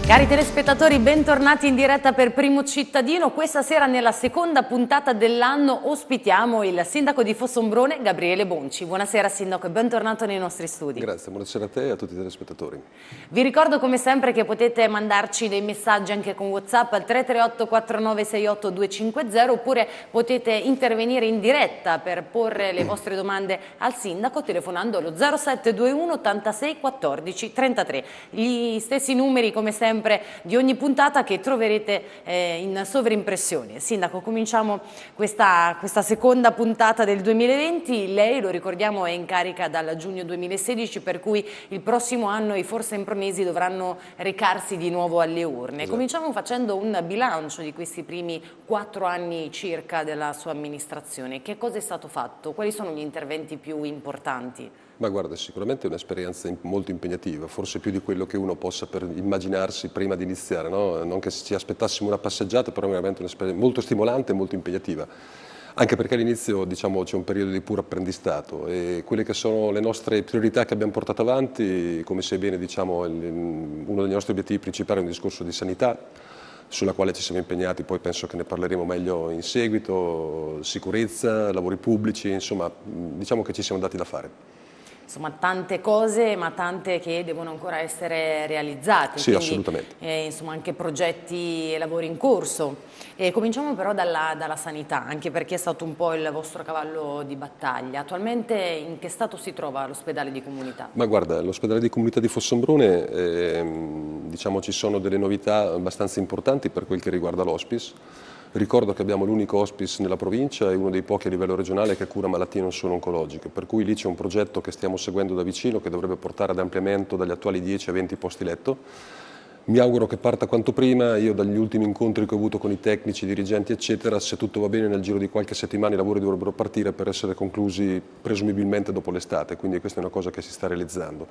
Cari telespettatori, bentornati in diretta per Primo Cittadino. Questa sera, nella seconda puntata dell'anno, ospitiamo il sindaco di Fossombrone, Gabriele Bonci. Buonasera sindaco e bentornato nei nostri studi. Grazie, buonasera a te e a tutti i telespettatori. Vi ricordo come sempre che potete mandarci dei messaggi anche con WhatsApp al 338 4968 250 oppure potete intervenire in diretta per porre le vostre domande al sindaco telefonando allo 0721 86 14 33. Gli stessi numeri come sempre di ogni puntata che troverete in sovrimpressione. Sindaco, cominciamo questa seconda puntata del 2020. Lei, lo ricordiamo, è in carica dal giugno 2016, per cui il prossimo anno i forsempronesi dovranno recarsi di nuovo alle urne. Esatto. Cominciamo facendo un bilancio di questi primi 4 anni circa della sua amministrazione. Che cosa è stato fatto? Quali sono gli interventi più importanti? Ma guarda, sicuramente è un'esperienza molto impegnativa, forse più di quello che uno possa immaginarsi prima di iniziare, no? Non che ci aspettassimo una passeggiata, però è veramente un'esperienza molto stimolante e molto impegnativa. Anche perché all'inizio, diciamo, c'è un periodo di puro apprendistato e quelle che sono le nostre priorità che abbiamo portato avanti, come sai bene, diciamo, uno dei nostri obiettivi principali è un discorso di sanità, sulla quale ci siamo impegnati, poi penso che ne parleremo meglio in seguito, sicurezza, lavori pubblici, insomma, diciamo che ci siamo dati da fare. Insomma, tante cose, ma tante che devono ancora essere realizzate. Sì, quindi, assolutamente. Insomma, anche progetti e lavori in corso. Cominciamo però dalla sanità, anche perché è stato un po' il vostro cavallo di battaglia. Attualmente in che stato si trova l'ospedale di comunità? Ma guarda, l'ospedale di comunità di Fossombrone, diciamo, ci sono delle novità abbastanza importanti per quel che riguarda l'hospice. Ricordo che abbiamo l'unico hospice nella provincia e uno dei pochi a livello regionale che cura malattie non solo oncologiche, per cui lì c'è un progetto che stiamo seguendo da vicino che dovrebbe portare ad ampliamento dagli attuali 10 a 20 posti letto. Mi auguro che parta quanto prima. Io dagli ultimi incontri che ho avuto con i tecnici, i dirigenti eccetera, se tutto va bene nel giro di qualche settimana i lavori dovrebbero partire per essere conclusi presumibilmente dopo l'estate, quindi questa è una cosa che si sta realizzando.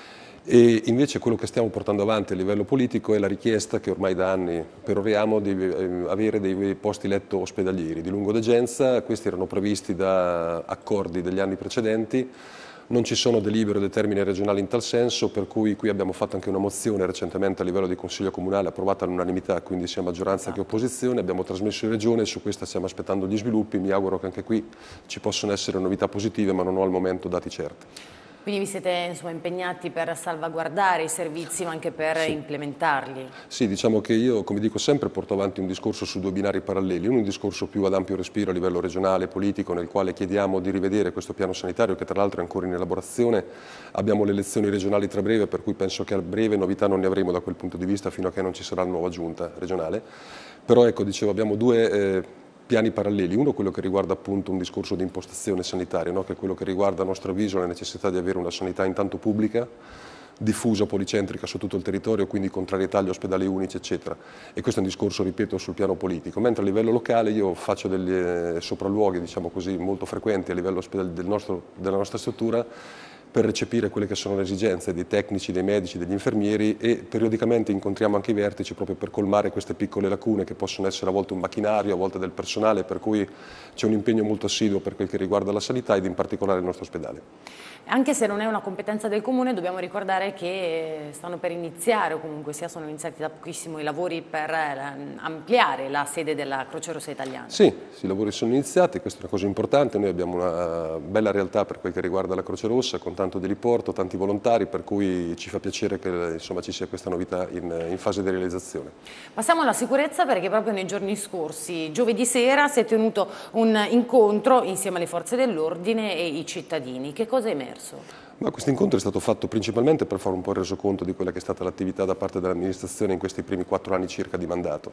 E invece quello che stiamo portando avanti a livello politico è la richiesta che ormai da anni peroriamo di avere dei posti letto ospedalieri di lungodegenza. Questi erano previsti da accordi degli anni precedenti, non ci sono delibere o termini regionali in tal senso, per cui qui abbiamo fatto anche una mozione recentemente a livello di Consiglio Comunale approvata all'unanimità, quindi sia maggioranza che opposizione, abbiamo trasmesso in Regione e su questa stiamo aspettando gli sviluppi. Mi auguro che anche qui ci possano essere novità positive, ma non ho al momento dati certi. Quindi vi siete impegnati per salvaguardare i servizi ma anche per implementarli? Sì, diciamo che io, come dico sempre, porto avanti un discorso su 2 binari paralleli, un discorso più ad ampio respiro a livello regionale, politico, nel quale chiediamo di rivedere questo piano sanitario che tra l'altro è ancora in elaborazione. Abbiamo le elezioni regionali tra breve, per cui penso che a breve novità non ne avremo da quel punto di vista fino a che non ci sarà la nuova giunta regionale. Però ecco, dicevo, abbiamo 2 piani paralleli, uno quello che riguarda appunto un discorso di impostazione sanitaria, no? Che è quello che riguarda a nostro avviso la necessità di avere una sanità intanto pubblica, diffusa, policentrica su tutto il territorio, quindi contrarietà agli ospedali unici eccetera, e questo è un discorso, ripeto, sul piano politico, mentre a livello locale io faccio degli sopralluoghi, diciamo così, molto frequenti a livello della nostra struttura per recepire quelle che sono le esigenze dei tecnici, dei medici, degli infermieri e periodicamente incontriamo anche i vertici proprio per colmare queste piccole lacune che possono essere a volte un macchinario, a volte del personale, per cui c'è un impegno molto assiduo per quel che riguarda la sanità ed in particolare il nostro ospedale. Anche se non è una competenza del Comune, dobbiamo ricordare che stanno per iniziare, o comunque sia sono iniziati da pochissimo i lavori per ampliare la sede della Croce Rossa Italiana. Sì, i lavori sono iniziati, questa è una cosa importante, noi abbiamo una bella realtà per quel che riguarda la Croce Rossa, con tanto di riporto, tanti volontari, per cui ci fa piacere che insomma, ci sia questa novità in fase di realizzazione. Passiamo alla sicurezza, perché proprio nei giorni scorsi, giovedì sera, si è tenuto un incontro insieme alle forze dell'ordine e i cittadini. Che cosa è emerso? Ma questo incontro è stato fatto principalmente per fare un po' il resoconto di quella che è stata l'attività da parte dell'amministrazione in questi primi 4 anni circa di mandato.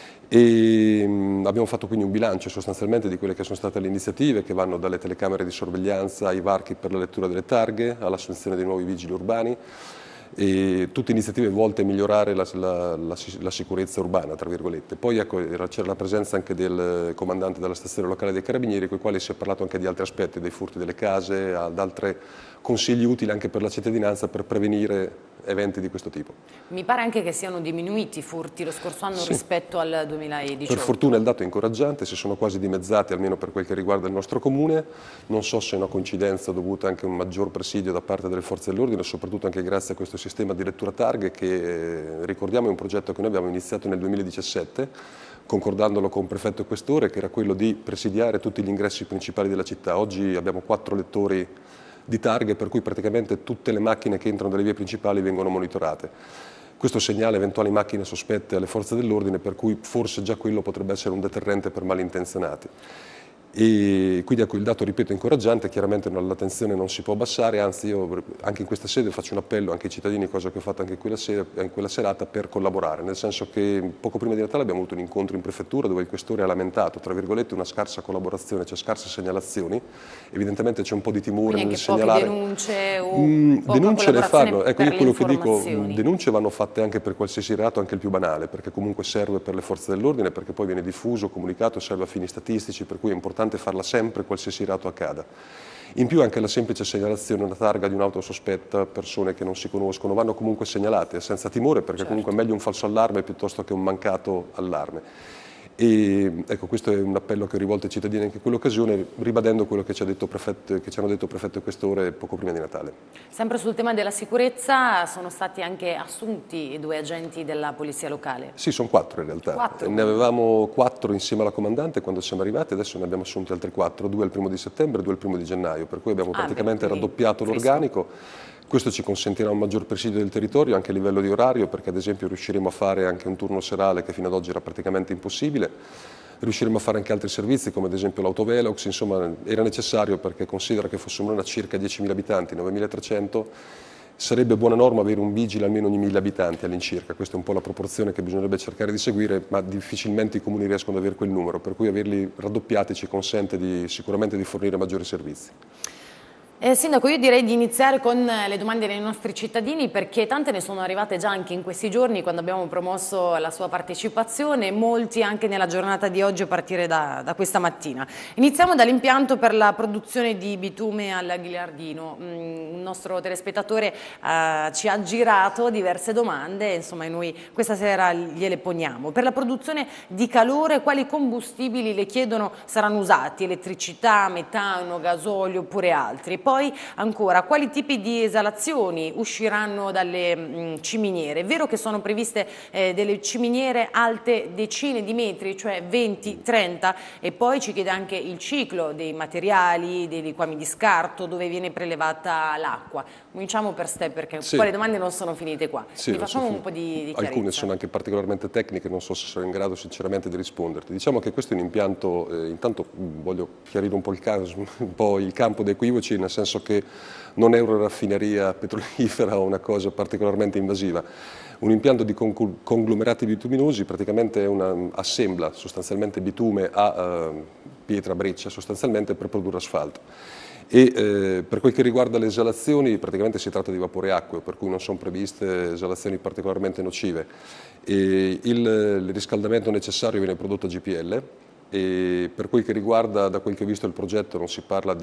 E abbiamo fatto quindi un bilancio sostanzialmente di quelle che sono state le iniziative che vanno dalle telecamere di sorveglianza ai varchi per la lettura delle targhe, all'assunzione dei nuovi vigili urbani, e tutte iniziative volte a migliorare la sicurezza urbana, tra virgolette. Poi ecco, c'era la presenza anche del comandante della stazione locale dei Carabinieri, con i quali si è parlato anche di altri aspetti, dei furti delle case, ad altri consigli utili anche per la cittadinanza per prevenire eventi di questo tipo. Mi pare anche che siano diminuiti i furti lo scorso anno rispetto al 2018. Per fortuna il dato è incoraggiante, si sono quasi dimezzati almeno per quel che riguarda il nostro comune, non so se è una coincidenza dovuta anche a un maggior presidio da parte delle forze dell'ordine, soprattutto anche grazie a questo sistema di lettura targhe che, ricordiamo, è un progetto che noi abbiamo iniziato nel 2017, concordandolo con prefetto e questore, che era quello di presidiare tutti gli ingressi principali della città. Oggi abbiamo 4 lettori di targhe, per cui praticamente tutte le macchine che entrano dalle vie principali vengono monitorate. Questo segnala eventuali macchine sospette alle forze dell'ordine, per cui forse già quello potrebbe essere un deterrente per malintenzionati. E quindi ecco, il dato, ripeto, incoraggiante. Chiaramente l'attenzione non si può abbassare, anzi io anche in questa sede faccio un appello anche ai cittadini, cosa che ho fatto anche in quella serata, per collaborare, nel senso che poco prima di Natale abbiamo avuto un incontro in prefettura dove il questore ha lamentato, tra virgolette, una scarsa collaborazione, cioè scarse segnalazioni. Evidentemente c'è un po' di timore nel segnalare. Denunce o denunce le fanno, ecco, io quello che dico, informazioni. denunce vanno fatte anche per qualsiasi reato, anche il più banale, perché comunque serve per le forze dell'ordine, perché poi viene diffuso, comunicato, serve a fini statistici, per cui è importante farla sempre qualsiasi reato accada. In più anche la semplice segnalazione, una targa di un'auto sospetta, persone che non si conoscono, vanno comunque segnalate senza timore, perché comunque è meglio un falso allarme piuttosto che un mancato allarme. E ecco, questo è un appello che ho rivolto ai cittadini anche in quell'occasione, ribadendo quello che ci hanno detto prefetto e questore poco prima di Natale. Sempre sul tema della sicurezza sono stati anche assunti 2 agenti della polizia locale? Sì, sono 4 in realtà. 4. Ne avevamo 4 insieme alla comandante quando siamo arrivati, adesso ne abbiamo assunti altri 4, 2 il 1° di settembre e 2 il 1° di gennaio, per cui abbiamo praticamente raddoppiato l'organico. Questo ci consentirà un maggior presidio del territorio anche a livello di orario, perché ad esempio riusciremo a fare anche un turno serale che fino ad oggi era praticamente impossibile. Riusciremo a fare anche altri servizi come ad esempio l'autovelox, insomma era necessario, perché considera che Fossombrone ha circa 10.000 abitanti, 9.300, sarebbe buona norma avere un vigile almeno ogni 1.000 abitanti all'incirca. Questa è un po' la proporzione che bisognerebbe cercare di seguire, ma difficilmente i comuni riescono ad avere quel numero, per cui averli raddoppiati ci consente sicuramente di fornire maggiori servizi. Sindaco, io direi di iniziare con le domande dei nostri cittadini, perché tante ne sono arrivate già anche in questi giorni quando abbiamo promosso la sua partecipazione, molti anche nella giornata di oggi a partire da questa mattina. Iniziamo dall'impianto per la produzione di bitume al Ghilardino. Un nostro telespettatore ci ha girato diverse domande, insomma, e noi questa sera gliele poniamo. Per la produzione di calore, quali combustibili le chiedono saranno usati? Elettricità, metano, gasolio oppure altri? Poi ancora, quali tipi di esalazioni usciranno dalle ciminiere? È vero che sono previste delle ciminiere alte decine di metri, cioè 20-30, e poi ci chiede anche il ciclo dei materiali, dei liquami di scarto, dove viene prelevata l'acqua. Cominciamo per ste, perché poi le domande non sono finite qua. Sì, facciamo un po' di chiarezza. Alcune sono anche particolarmente tecniche, non so se sarò in grado sinceramente di risponderti. Diciamo che questo è un impianto, intanto voglio chiarire un po' il campo dei equivoci, nel senso che non è una raffineria petrolifera o una cosa particolarmente invasiva. Un impianto di conglomerati bituminosi praticamente assembla sostanzialmente bitume a pietra, breccia, sostanzialmente per produrre asfalto. E per quel che riguarda le esalazioni, praticamente si tratta di vapore acqueo, per cui non sono previste esalazioni particolarmente nocive. E il riscaldamento necessario viene prodotto a GPL. E per quel che riguarda, da quel che ho visto il progetto, non si parla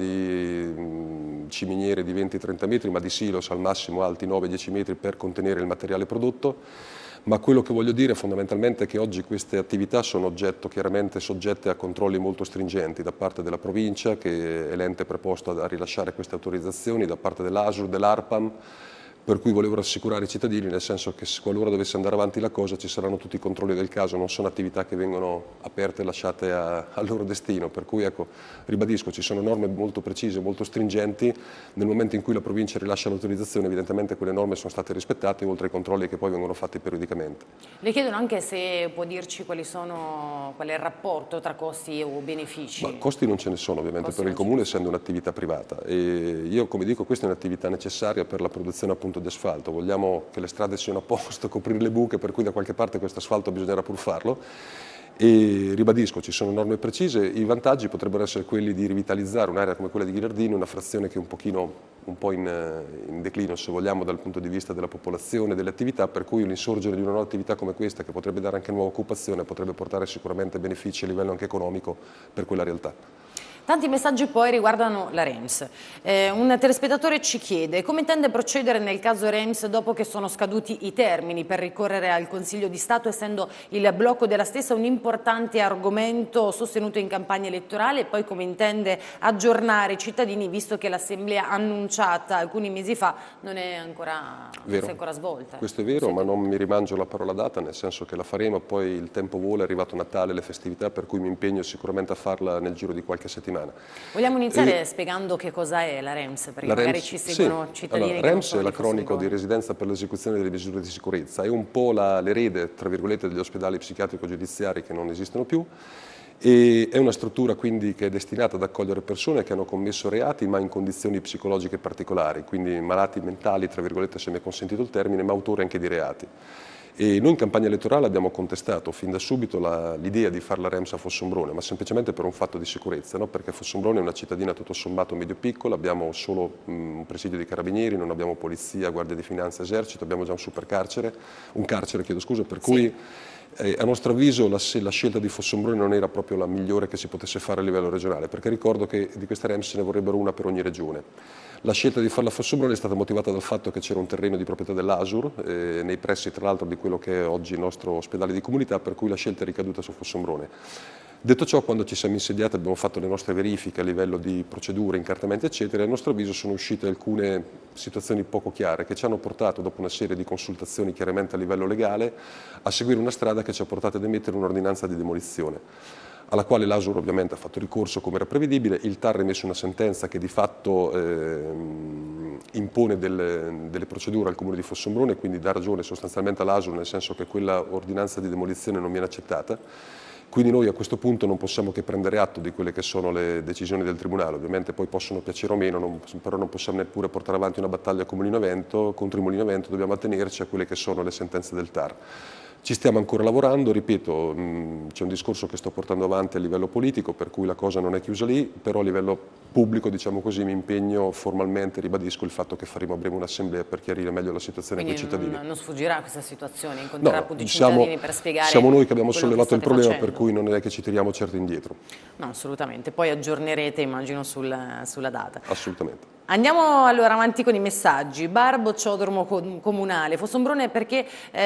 di ciminiere di 20-30 metri, ma di silos al massimo alti 9-10 metri per contenere il materiale prodotto. Ma quello che voglio dire fondamentalmente è che oggi queste attività sono chiaramente soggette a controlli molto stringenti da parte della provincia, che è l'ente preposto a rilasciare queste autorizzazioni, da parte dell'ASUR, dell'ARPAM, per cui volevo rassicurare i cittadini, nel senso che qualora dovesse andare avanti la cosa ci saranno tutti i controlli del caso, non sono attività che vengono aperte e lasciate al loro destino, per cui ecco, ribadisco, ci sono norme molto precise, molto stringenti. Nel momento in cui la provincia rilascia l'autorizzazione, evidentemente quelle norme sono state rispettate, oltre ai controlli che poi vengono fatti periodicamente. Le chiedono anche se può dirci qual è il rapporto tra costi o benefici. Ma costi non ce ne sono ovviamente per il comune, essendo un'attività privata, e io, come dico, questa è un'attività necessaria per la produzione appunto di asfalto. Vogliamo che le strade siano a posto, coprire le buche, per cui da qualche parte questo asfalto bisognerà pur farlo. E ribadisco, ci sono norme precise. I vantaggi potrebbero essere quelli di rivitalizzare un'area come quella di Ghilardino, una frazione che è un po' in declino, se vogliamo, dal punto di vista della popolazione, delle attività, per cui l'insorgere di una nuova attività come questa, che potrebbe dare anche nuova occupazione, potrebbe portare sicuramente benefici a livello anche economico per quella realtà. Tanti messaggi poi riguardano la REMS. Un telespettatore ci chiede come intende procedere nel caso REMS dopo che sono scaduti i termini per ricorrere al Consiglio di Stato, essendo il blocco della stessa un importante argomento sostenuto in campagna elettorale, e poi come intende aggiornare i cittadini visto che l'assemblea annunciata alcuni mesi fa non si è ancora svolta. Questo è vero, ma non mi rimangio la parola data, nel senso che la faremo, poi il tempo vuole, è arrivato Natale, le festività, per cui mi impegno sicuramente a farla nel giro di qualche settimana. Vogliamo iniziare spiegando che cosa è la REMS, perché magari ci seguono cittadini che non REMS sono è l'acronimo di residenza per l'esecuzione delle misure di sicurezza, è un po' l'erede, tra virgolette, degli ospedali psichiatrico-giudiziari che non esistono più, e è una struttura quindi che è destinata ad accogliere persone che hanno commesso reati ma in condizioni psicologiche particolari, quindi malati mentali, tra virgolette, se mi è consentito il termine, ma autori anche di reati. E noi in campagna elettorale abbiamo contestato fin da subito l'idea di fare la REMS a Fossombrone, ma semplicemente per un fatto di sicurezza, no? Perché Fossombrone è una cittadina tutto sommato medio-piccola, abbiamo solo un presidio di carabinieri, non abbiamo polizia, guardia di finanza, esercito, abbiamo già un carcere, chiedo scusa, per cui a nostro avviso la scelta di Fossombrone non era proprio la migliore che si potesse fare a livello regionale, perché ricordo che di queste REMS se ne vorrebbero una per ogni regione. La scelta di farla a Fossombrone è stata motivata dal fatto che c'era un terreno di proprietà dell'ASUR, nei pressi tra l'altro di quello che è oggi il nostro ospedale di comunità, per cui la scelta è ricaduta su Fossombrone. Detto ciò, quando ci siamo insediati abbiamo fatto le nostre verifiche a livello di procedure, incartamenti eccetera, e a nostro avviso sono uscite alcune situazioni poco chiare che ci hanno portato, dopo una serie di consultazioni chiaramente a livello legale, a seguire una strada che ci ha portato ad emettere un'ordinanza di demolizione, alla quale l'ASUR ovviamente ha fatto ricorso come era prevedibile. Il TAR ha emesso una sentenza che di fatto impone delle procedure al Comune di Fossombrone, quindi dà ragione sostanzialmente all'ASUR, nel senso che quella ordinanza di demolizione non viene accettata. Quindi noi a questo punto non possiamo che prendere atto di quelle che sono le decisioni del Tribunale, ovviamente poi possono piacere o meno, però non possiamo neppure portare avanti una battaglia contro il Mulino Vento, dobbiamo attenerci a quelle che sono le sentenze del TAR. Ci stiamo ancora lavorando, ripeto, c'è un discorso che sto portando avanti a livello politico, per cui la cosa non è chiusa lì, però a livello pubblico, diciamo così, mi impegno formalmente, ribadisco il fatto che faremo a breve un'assemblea per chiarire meglio la situazione con i cittadini. Non sfuggerà questa situazione, incontrerà appunto i cittadini per spiegare. Siamo noi che abbiamo sollevato il problema, facendo. Per cui non è che ci tiriamo certo indietro. No, assolutamente, poi aggiornerete immagino sulla data. Assolutamente. Andiamo allora avanti con i messaggi. Bar bocciodromo comunale. Fossombrone perché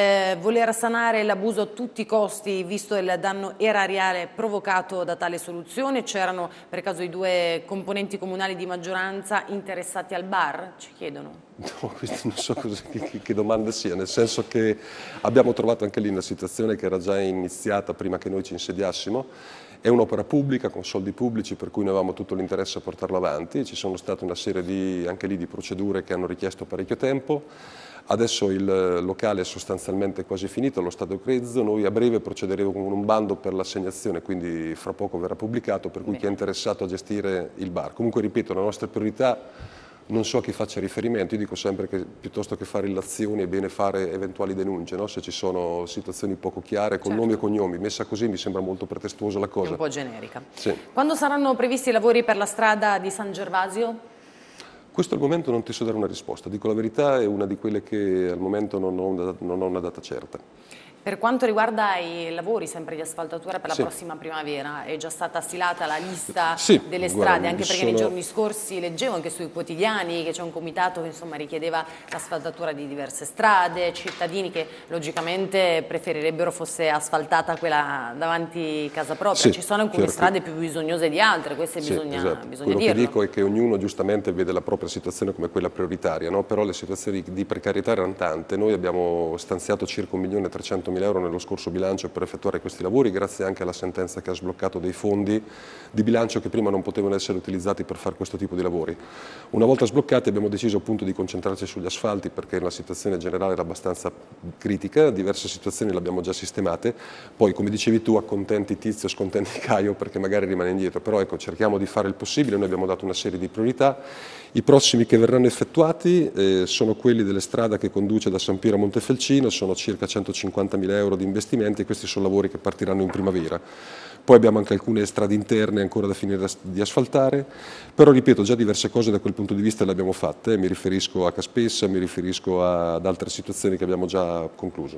voler sanare l'abuso a tutti i costi visto il danno erariale provocato da tale soluzione? C'erano per caso i due componenti comunali di maggioranza interessati al bar? Ci chiedono. No, non so che domanda sia, nel senso che abbiamo trovato anche lì una situazione che era già iniziata prima che noi ci insediassimo. È un'opera pubblica con soldi pubblici, per cui noi avevamo tutto l'interesse a portarlo avanti. Ci sono state una serie anche lì di procedure che hanno richiesto parecchio tempo. Adesso il locale è sostanzialmente quasi finito allo stato grezzo, noi a breve procederemo con un bando per l'assegnazione, quindi fra poco verrà pubblicato, per cui chi è interessato a gestire il bar. Comunque ripeto, la nostra priorità, non so a chi faccia riferimento, io dico sempre che piuttosto che fare illazioni è bene fare eventuali denunce, no? Se ci sono situazioni poco chiare, con nomi e cognomi, messa così mi sembra molto pretestuosa la cosa. È un po' generica. Sì. Quando saranno previsti i lavori per la strada di San Gervasio? Questo al momento non ti so dare una risposta, dico la verità, è una di quelle che al momento non ho una data certa. Per quanto riguarda i lavori sempre di asfaltatura per la prossima primavera, è già stata stilata la lista delle strade, anche perché nei giorni scorsi leggevo anche sui quotidiani che c'è un comitato che insomma richiedeva l'asfaltatura di diverse strade, cittadini che logicamente preferirebbero fosse asfaltata quella davanti casa propria. Ci sono alcune strade più bisognose di altre, queste bisogna Quello dirlo. che dico è che ognuno giustamente vede la propria situazione come quella prioritaria, no? Però le situazioni di precarietà erano tante. Noi abbiamo stanziato circa 1.300.000 euro nello scorso bilancio per effettuare questi lavori, grazie anche alla sentenza che ha sbloccato dei fondi di bilancio che prima non potevano essere utilizzati per fare questo tipo di lavori. Una volta sbloccati abbiamo deciso appunto di concentrarci sugli asfalti perché la situazione generale era abbastanza critica, diverse situazioni le abbiamo già sistemate, poi come dicevi tu accontenti Tizio, scontenti Caio perché magari rimane indietro, però ecco cerchiamo di fare il possibile, noi abbiamo dato una serie di priorità. I prossimi che verranno effettuati sono quelli delle strade che conduce da San Piero a Montefelcino, sono circa 150.000 euro di investimenti e questi sono lavori che partiranno in primavera. Poi abbiamo anche alcune strade interne ancora da finire di asfaltare, però ripeto già diverse cose da quel punto di vista le abbiamo fatte, mi riferisco a Caspessa, mi riferisco ad altre situazioni che abbiamo già concluso.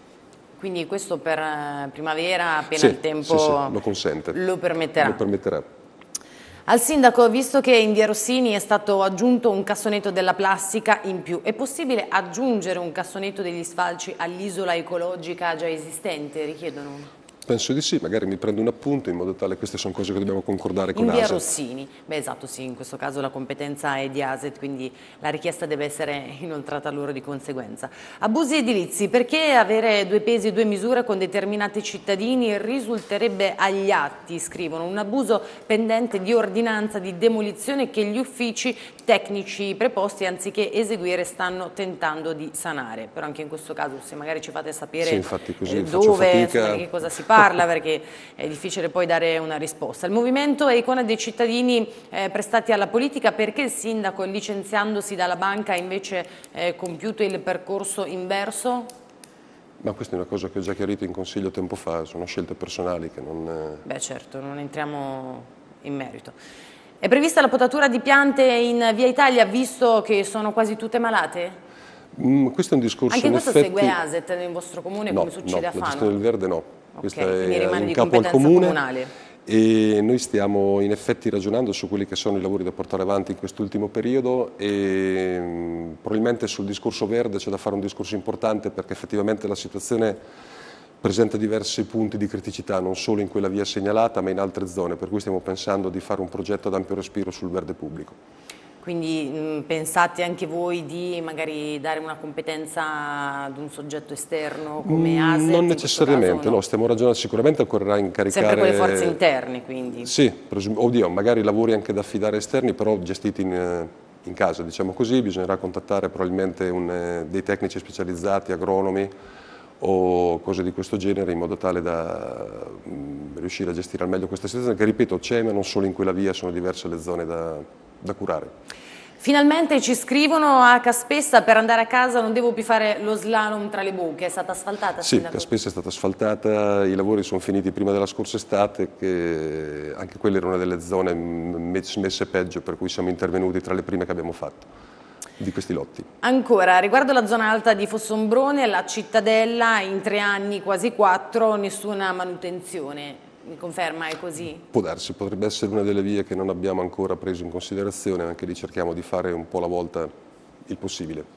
Quindi questo per primavera, appena il tempo lo consente. lo permetterà. Al sindaco, visto che in via Rossini è stato aggiunto un cassonetto della plastica in più, è possibile aggiungere un cassonetto degli sfalci all'isola ecologica già esistente? Richiedono. Penso di sì, magari mi prendo un appunto in modo tale, queste sono cose che dobbiamo concordare con In via ASET. Rossini, beh esatto sì, in questo caso la competenza è di ASET, quindi la richiesta deve essere inoltrata a loro di conseguenza. Abusi edilizi, perché avere due pesi e due misure con determinati cittadini risulterebbe agli atti, scrivono, un abuso pendente di ordinanza di demolizione che gli uffici tecnici preposti anziché eseguire stanno tentando di sanare, però anche in questo caso se magari ci fate sapere sì, infatti così dove, insomma, di che cosa si parla, perché è difficile poi dare una risposta. Il movimento è icona dei cittadini prestati alla politica, perché il sindaco licenziandosi dalla banca ha invece compiuto il percorso inverso? Ma questa è una cosa che ho già chiarito in consiglio tempo fa, sono scelte personali che non... Beh certo, non entriamo in merito. È prevista la potatura di piante in via Italia, visto che sono quasi tutte malate? Questo è un discorso Anche in questo effetti... segue ASET nel vostro comune, No, come succede a la Fano? gestione del verde no, questa quindi è rimane in di capo al competenza comune comunale. e noi stiamo in effetti ragionando su quelli che sono i lavori da portare avanti in quest'ultimo periodo e probabilmente sul discorso verde c'è da fare un discorso importante, perché effettivamente la situazione presenta diversi punti di criticità, non solo in quella via segnalata ma in altre zone, per cui stiamo pensando di fare un progetto ad ampio respiro sul verde pubblico. Quindi pensate anche voi di magari dare una competenza ad un soggetto esterno come ASET? Non necessariamente, no? no, stiamo ragionando, sicuramente occorrerà incaricare... Sempre con le forze interne, quindi? Sì, oddio, magari lavori anche da affidare esterni, però gestiti in casa, diciamo così, bisognerà contattare probabilmente dei tecnici specializzati, agronomi o cose di questo genere, in modo tale da riuscire a gestire al meglio questa situazione, che ripeto c'è, ma non solo in quella via, sono diverse le zone da curare. Finalmente ci scrivono a Caspessa, per andare a casa non devo più fare lo slalom tra le buche, è stata asfaltata? Sì, Sindaco? Caspessa è stata asfaltata, i lavori sono finiti prima della scorsa estate, che anche quella era una delle zone messe peggio, per cui siamo intervenuti tra le prime che abbiamo fatto di questi lotti. Ancora, riguardo la zona alta di Fossombrone, la cittadella in 3 anni, quasi 4, nessuna manutenzione. Mi conferma, è così? Può darsi, potrebbe essere una delle vie che non abbiamo ancora preso in considerazione, anche lì cerchiamo di fare un po' alla volta il possibile.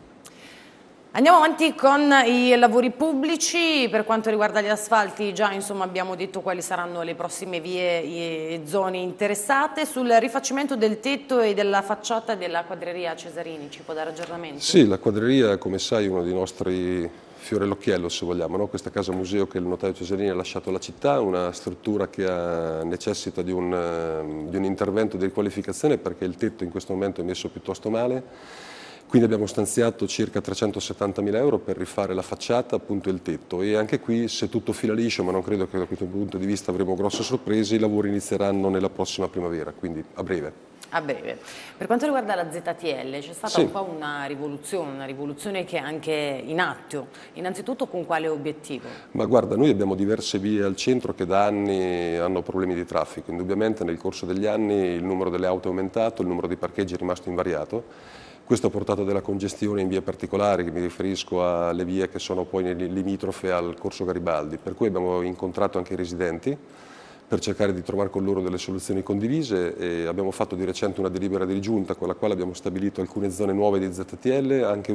Andiamo avanti con i lavori pubblici. Per quanto riguarda gli asfalti, già insomma abbiamo detto quali saranno le prossime vie e zone interessate. Sul rifacimento del tetto e della facciata della quadreria Cesarini, ci può dare aggiornamenti? Sì, la quadreria, come sai, è uno dei nostri fiore all'occhiello, se vogliamo, no? Questa casa museo che il notaio Cesarini ha lasciato alla città, una struttura che necessita di un intervento di riqualificazione, perché il tetto in questo momento è messo piuttosto male. Quindi abbiamo stanziato circa 370.000 euro per rifare la facciata, appunto, e il tetto, e anche qui, se tutto fila liscio, ma non credo che da questo punto di vista avremo grosse sorprese, i lavori inizieranno nella prossima primavera, quindi a breve. A breve. Per quanto riguarda la ZTL, c'è stata un po' una rivoluzione che è anche in atto. Innanzitutto con quale obiettivo? Ma guarda, noi abbiamo diverse vie al centro che da anni hanno problemi di traffico. Indubbiamente nel corso degli anni il numero delle auto è aumentato, il numero di parcheggi è rimasto invariato. Questo ha portato a della congestione in vie particolari, che mi riferisco alle vie che sono poi limitrofe al Corso Garibaldi, per cui abbiamo incontrato anche i residenti per cercare di trovare con loro delle soluzioni condivise e abbiamo fatto di recente una delibera di giunta con la quale abbiamo stabilito alcune zone nuove di ZTL, anche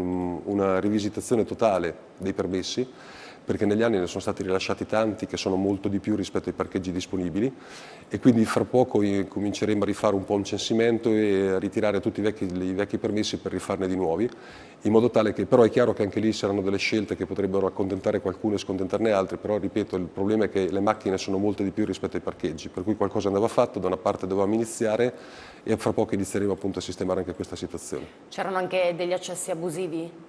una rivisitazione totale dei permessi, perché negli anni ne sono stati rilasciati tanti che sono molto di più rispetto ai parcheggi disponibili e quindi fra poco cominceremo a rifare un po' un censimento e a ritirare tutti i vecchi permessi per rifarne di nuovi, in modo tale che, però è chiaro che anche lì saranno delle scelte che potrebbero accontentare qualcuno e scontentarne altri, però ripeto, il problema è che le macchine sono molte di più rispetto ai parcheggi, per cui qualcosa andava fatto, da una parte dovevamo iniziare e fra poco inizieremo appunto a sistemare anche questa situazione. C'erano anche degli accessi abusivi?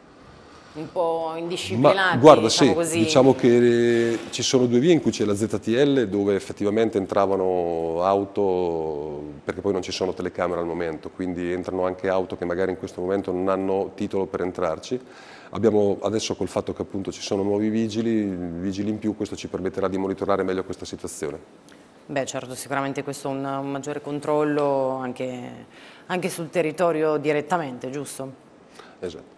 Un po' indisciplinati, guarda, diciamo sì, così. diciamo che ci sono due vie in cui c'è la ZTL dove effettivamente entravano auto, perché poi non ci sono telecamere al momento, quindi entrano anche auto che magari in questo momento non hanno titolo per entrarci. Abbiamo adesso col fatto che appunto ci sono nuovi vigili in più, questo ci permetterà di monitorare meglio questa situazione. Beh certo, sicuramente questo è un maggiore controllo anche sul territorio direttamente, giusto? Esatto.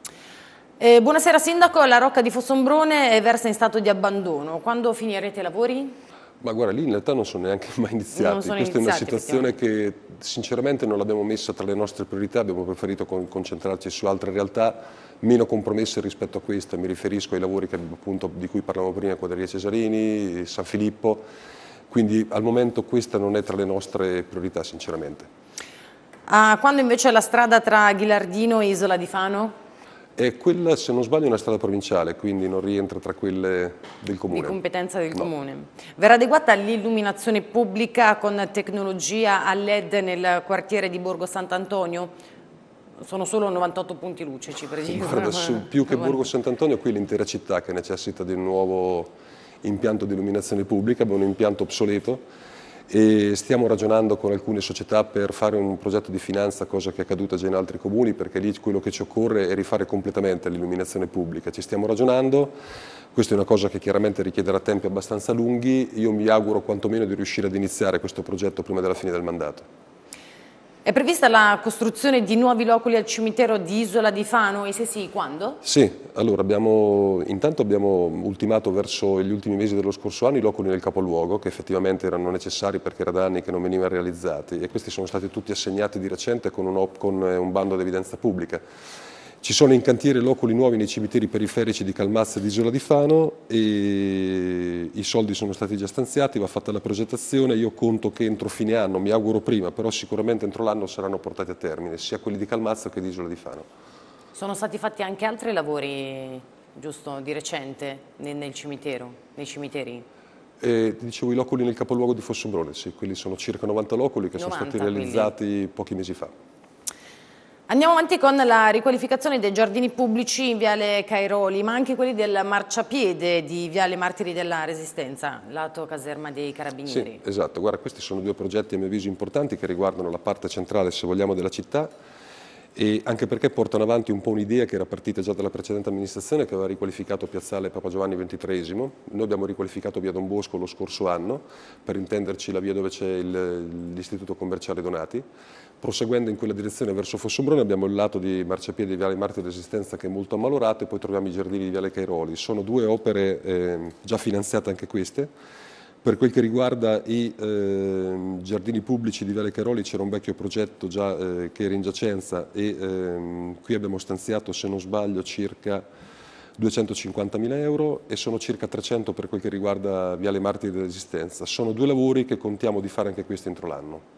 Buonasera Sindaco, la Rocca di Fossombrone versa in stato di abbandono. Quando finirete i lavori? Ma guarda, lì in realtà non sono neanche mai iniziati. Questa è una situazione che sinceramente non l'abbiamo messa tra le nostre priorità, abbiamo preferito concentrarci su altre realtà meno compromesse rispetto a questa. Mi riferisco ai lavori che, appunto, di cui parlavamo prima, Quadreria Cesarini, San Filippo, quindi al momento questa non è tra le nostre priorità sinceramente. Quando invece la strada tra Ghilardino e Isola di Fano? E quella, se non sbaglio, è una strada provinciale, quindi non rientra tra quelle del Comune. Di competenza del Comune. Verrà adeguata l'illuminazione pubblica con tecnologia a LED nel quartiere di Borgo Sant'Antonio? Sono solo 98 punti luce, ci preciso. Guarda, più che Borgo Sant'Antonio, qui l'intera città che necessita di un nuovo impianto di illuminazione pubblica, abbiamo un impianto obsoleto e stiamo ragionando con alcune società per fare un progetto di finanza, cosa che è accaduta già in altri comuni, perché lì quello che ci occorre è rifare completamente l'illuminazione pubblica. Ci stiamo ragionando, questa è una cosa che chiaramente richiederà tempi abbastanza lunghi, io mi auguro quantomeno di riuscire ad iniziare questo progetto prima della fine del mandato. È prevista la costruzione di nuovi loculi al cimitero di Isola di Fano e se sì, quando? Sì, allora intanto abbiamo ultimato verso gli ultimi mesi dello scorso anno i loculi nel capoluogo che effettivamente erano necessari perché era da anni che non venivano realizzati e questi sono stati tutti assegnati di recente con un bando ad evidenza pubblica. Ci sono in cantiere loculi nuovi nei cimiteri periferici di Calmazza e di Isola di Fano e i soldi sono stati già stanziati, va fatta la progettazione, io conto che entro fine anno, mi auguro prima, però sicuramente entro l'anno saranno portati a termine, sia quelli di Calmazza che di Isola di Fano. Sono stati fatti anche altri lavori, giusto, di recente nel cimitero, nei cimiteri? Ti dicevo i loculi nel capoluogo di Fossombrone, sì, quelli sono circa 90 loculi che sono stati realizzati pochi mesi fa. Andiamo avanti con la riqualificazione dei giardini pubblici in Viale Cairoli, ma anche quelli del marciapiede di Viale Martiri della Resistenza, lato caserma dei Carabinieri. Sì, esatto, guarda, questi sono due progetti a mio avviso importanti che riguardano la parte centrale, se vogliamo, della città e anche perché portano avanti un po' un'idea che era partita già dalla precedente amministrazione che aveva riqualificato Piazzale Papa Giovanni XXIII. Noi abbiamo riqualificato Via Don Bosco lo scorso anno, per intenderci la via dove c'è l'istituto commerciale Donati. Proseguendo in quella direzione verso Fossombrone abbiamo il lato di marciapiede di Viale Martiri della Resistenza che è molto ammalorato e poi troviamo i giardini di Viale Cairoli. Sono due opere già finanziate anche queste. Per quel che riguarda i giardini pubblici di Viale Cairoli c'era un vecchio progetto già che era in giacenza e qui abbiamo stanziato, se non sbaglio, circa 250.000 euro e sono circa 300 per quel che riguarda Viale Martiri della Resistenza. Sono due lavori che contiamo di fare anche questi entro l'anno.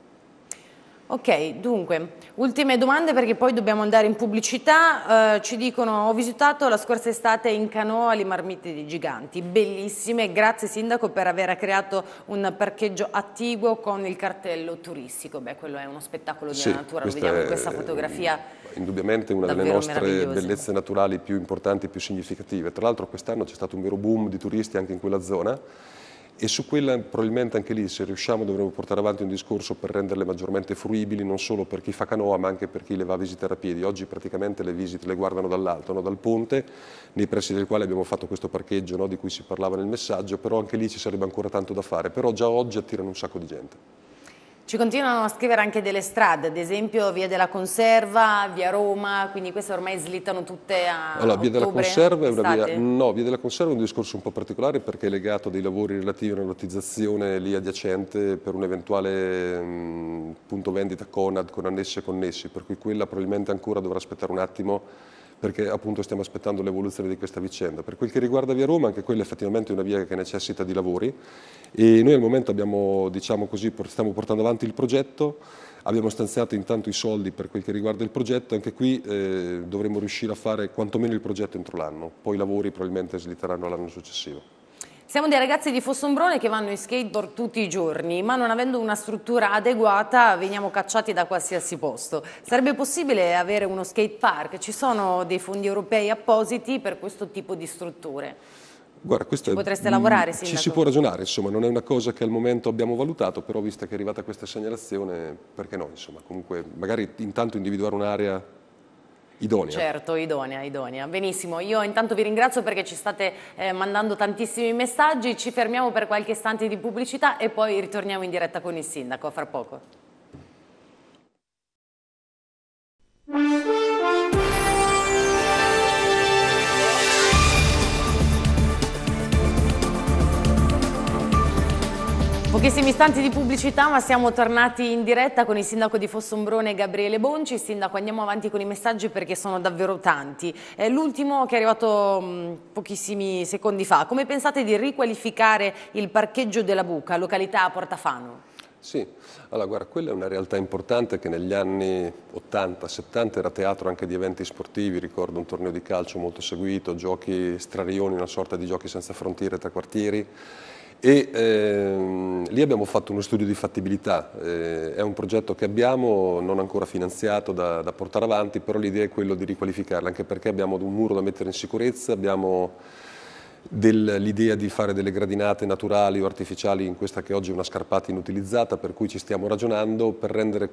Ok, dunque, ultime domande perché poi dobbiamo andare in pubblicità. Ci dicono, ho visitato la scorsa estate in canoa le Marmite dei Giganti, bellissime, grazie Sindaco per aver creato un parcheggio attiguo con il cartello turistico. Beh, quello è uno spettacolo della natura, lo vediamo in questa fotografia. Indubbiamente una delle nostre bellezze naturali più importanti e più significative. Tra l'altro quest'anno c'è stato un vero boom di turisti anche in quella zona. E su quella probabilmente anche lì, se riusciamo, dovremo portare avanti un discorso per renderle maggiormente fruibili, non solo per chi fa canoa ma anche per chi le va a visitare a piedi. Oggi praticamente le visite le guardano dall'alto, no? Dal ponte, nei pressi del quale abbiamo fatto questo parcheggio, no? Di cui si parlava nel messaggio, però anche lì ci sarebbe ancora tanto da fare, però già oggi attirano un sacco di gente. Ci continuano a scrivere anche delle strade, ad esempio Via della Conserva, Via Roma, quindi queste ormai slittano tutte a allora, Via della Conserva è una via, no, Via della Conserva è un discorso un po' particolare perché è legato a dei lavori relativi a una lottizzazione lì adiacente per un eventuale punto vendita Conad con annessi e connessi, per cui quella probabilmente ancora dovrà aspettare un attimo perché appunto stiamo aspettando l'evoluzione di questa vicenda. Per quel che riguarda Via Roma, anche quella effettivamente è una via che necessita di lavori e noi al momento abbiamo, diciamo così, stiamo portando avanti il progetto, abbiamo stanziato intanto i soldi per quel che riguarda il progetto, anche qui dovremo riuscire a fare quantomeno il progetto entro l'anno, poi i lavori probabilmente slitteranno all'anno successivo. Siamo dei ragazzi di Fossombrone che vanno in skateboard tutti i giorni, ma non avendo una struttura adeguata veniamo cacciati da qualsiasi posto. Sarebbe possibile avere uno skate park? Ci sono dei fondi europei appositi per questo tipo di strutture? Guarda, ci potreste lavorare, Sindaco? Ci si può ragionare, insomma, non è una cosa che al momento abbiamo valutato, però vista che è arrivata questa segnalazione, perché no, insomma, comunque magari intanto individuare un'area idonea. Certo, idonea. Benissimo, io intanto vi ringrazio perché ci state mandando tantissimi messaggi, ci fermiamo per qualche istante di pubblicità e poi ritorniamo in diretta con il Sindaco, a fra poco. Pochissimi istanti di pubblicità, ma siamo tornati in diretta con il sindaco di Fossombrone Gabriele Bonci. Sindaco, andiamo avanti con i messaggi perché sono davvero tanti. L'ultimo che è arrivato pochissimi secondi fa: come pensate di riqualificare il parcheggio della Buca, località a Portafano? Sì, allora guarda, quella è una realtà importante che negli anni 80-70 era teatro anche di eventi sportivi. Ricordo un torneo di calcio molto seguito, giochi strarioni, una sorta di giochi senza frontiere tra quartieri. E lì abbiamo fatto uno studio di fattibilità. È un progetto che abbiamo, non ancora finanziato, da portare avanti, però l'idea è quella di riqualificarla, anche perché abbiamo un muro da mettere in sicurezza, abbiamo l'idea di fare delle gradinate naturali o artificiali in questa che oggi è una scarpata inutilizzata, per cui ci stiamo ragionando per rendere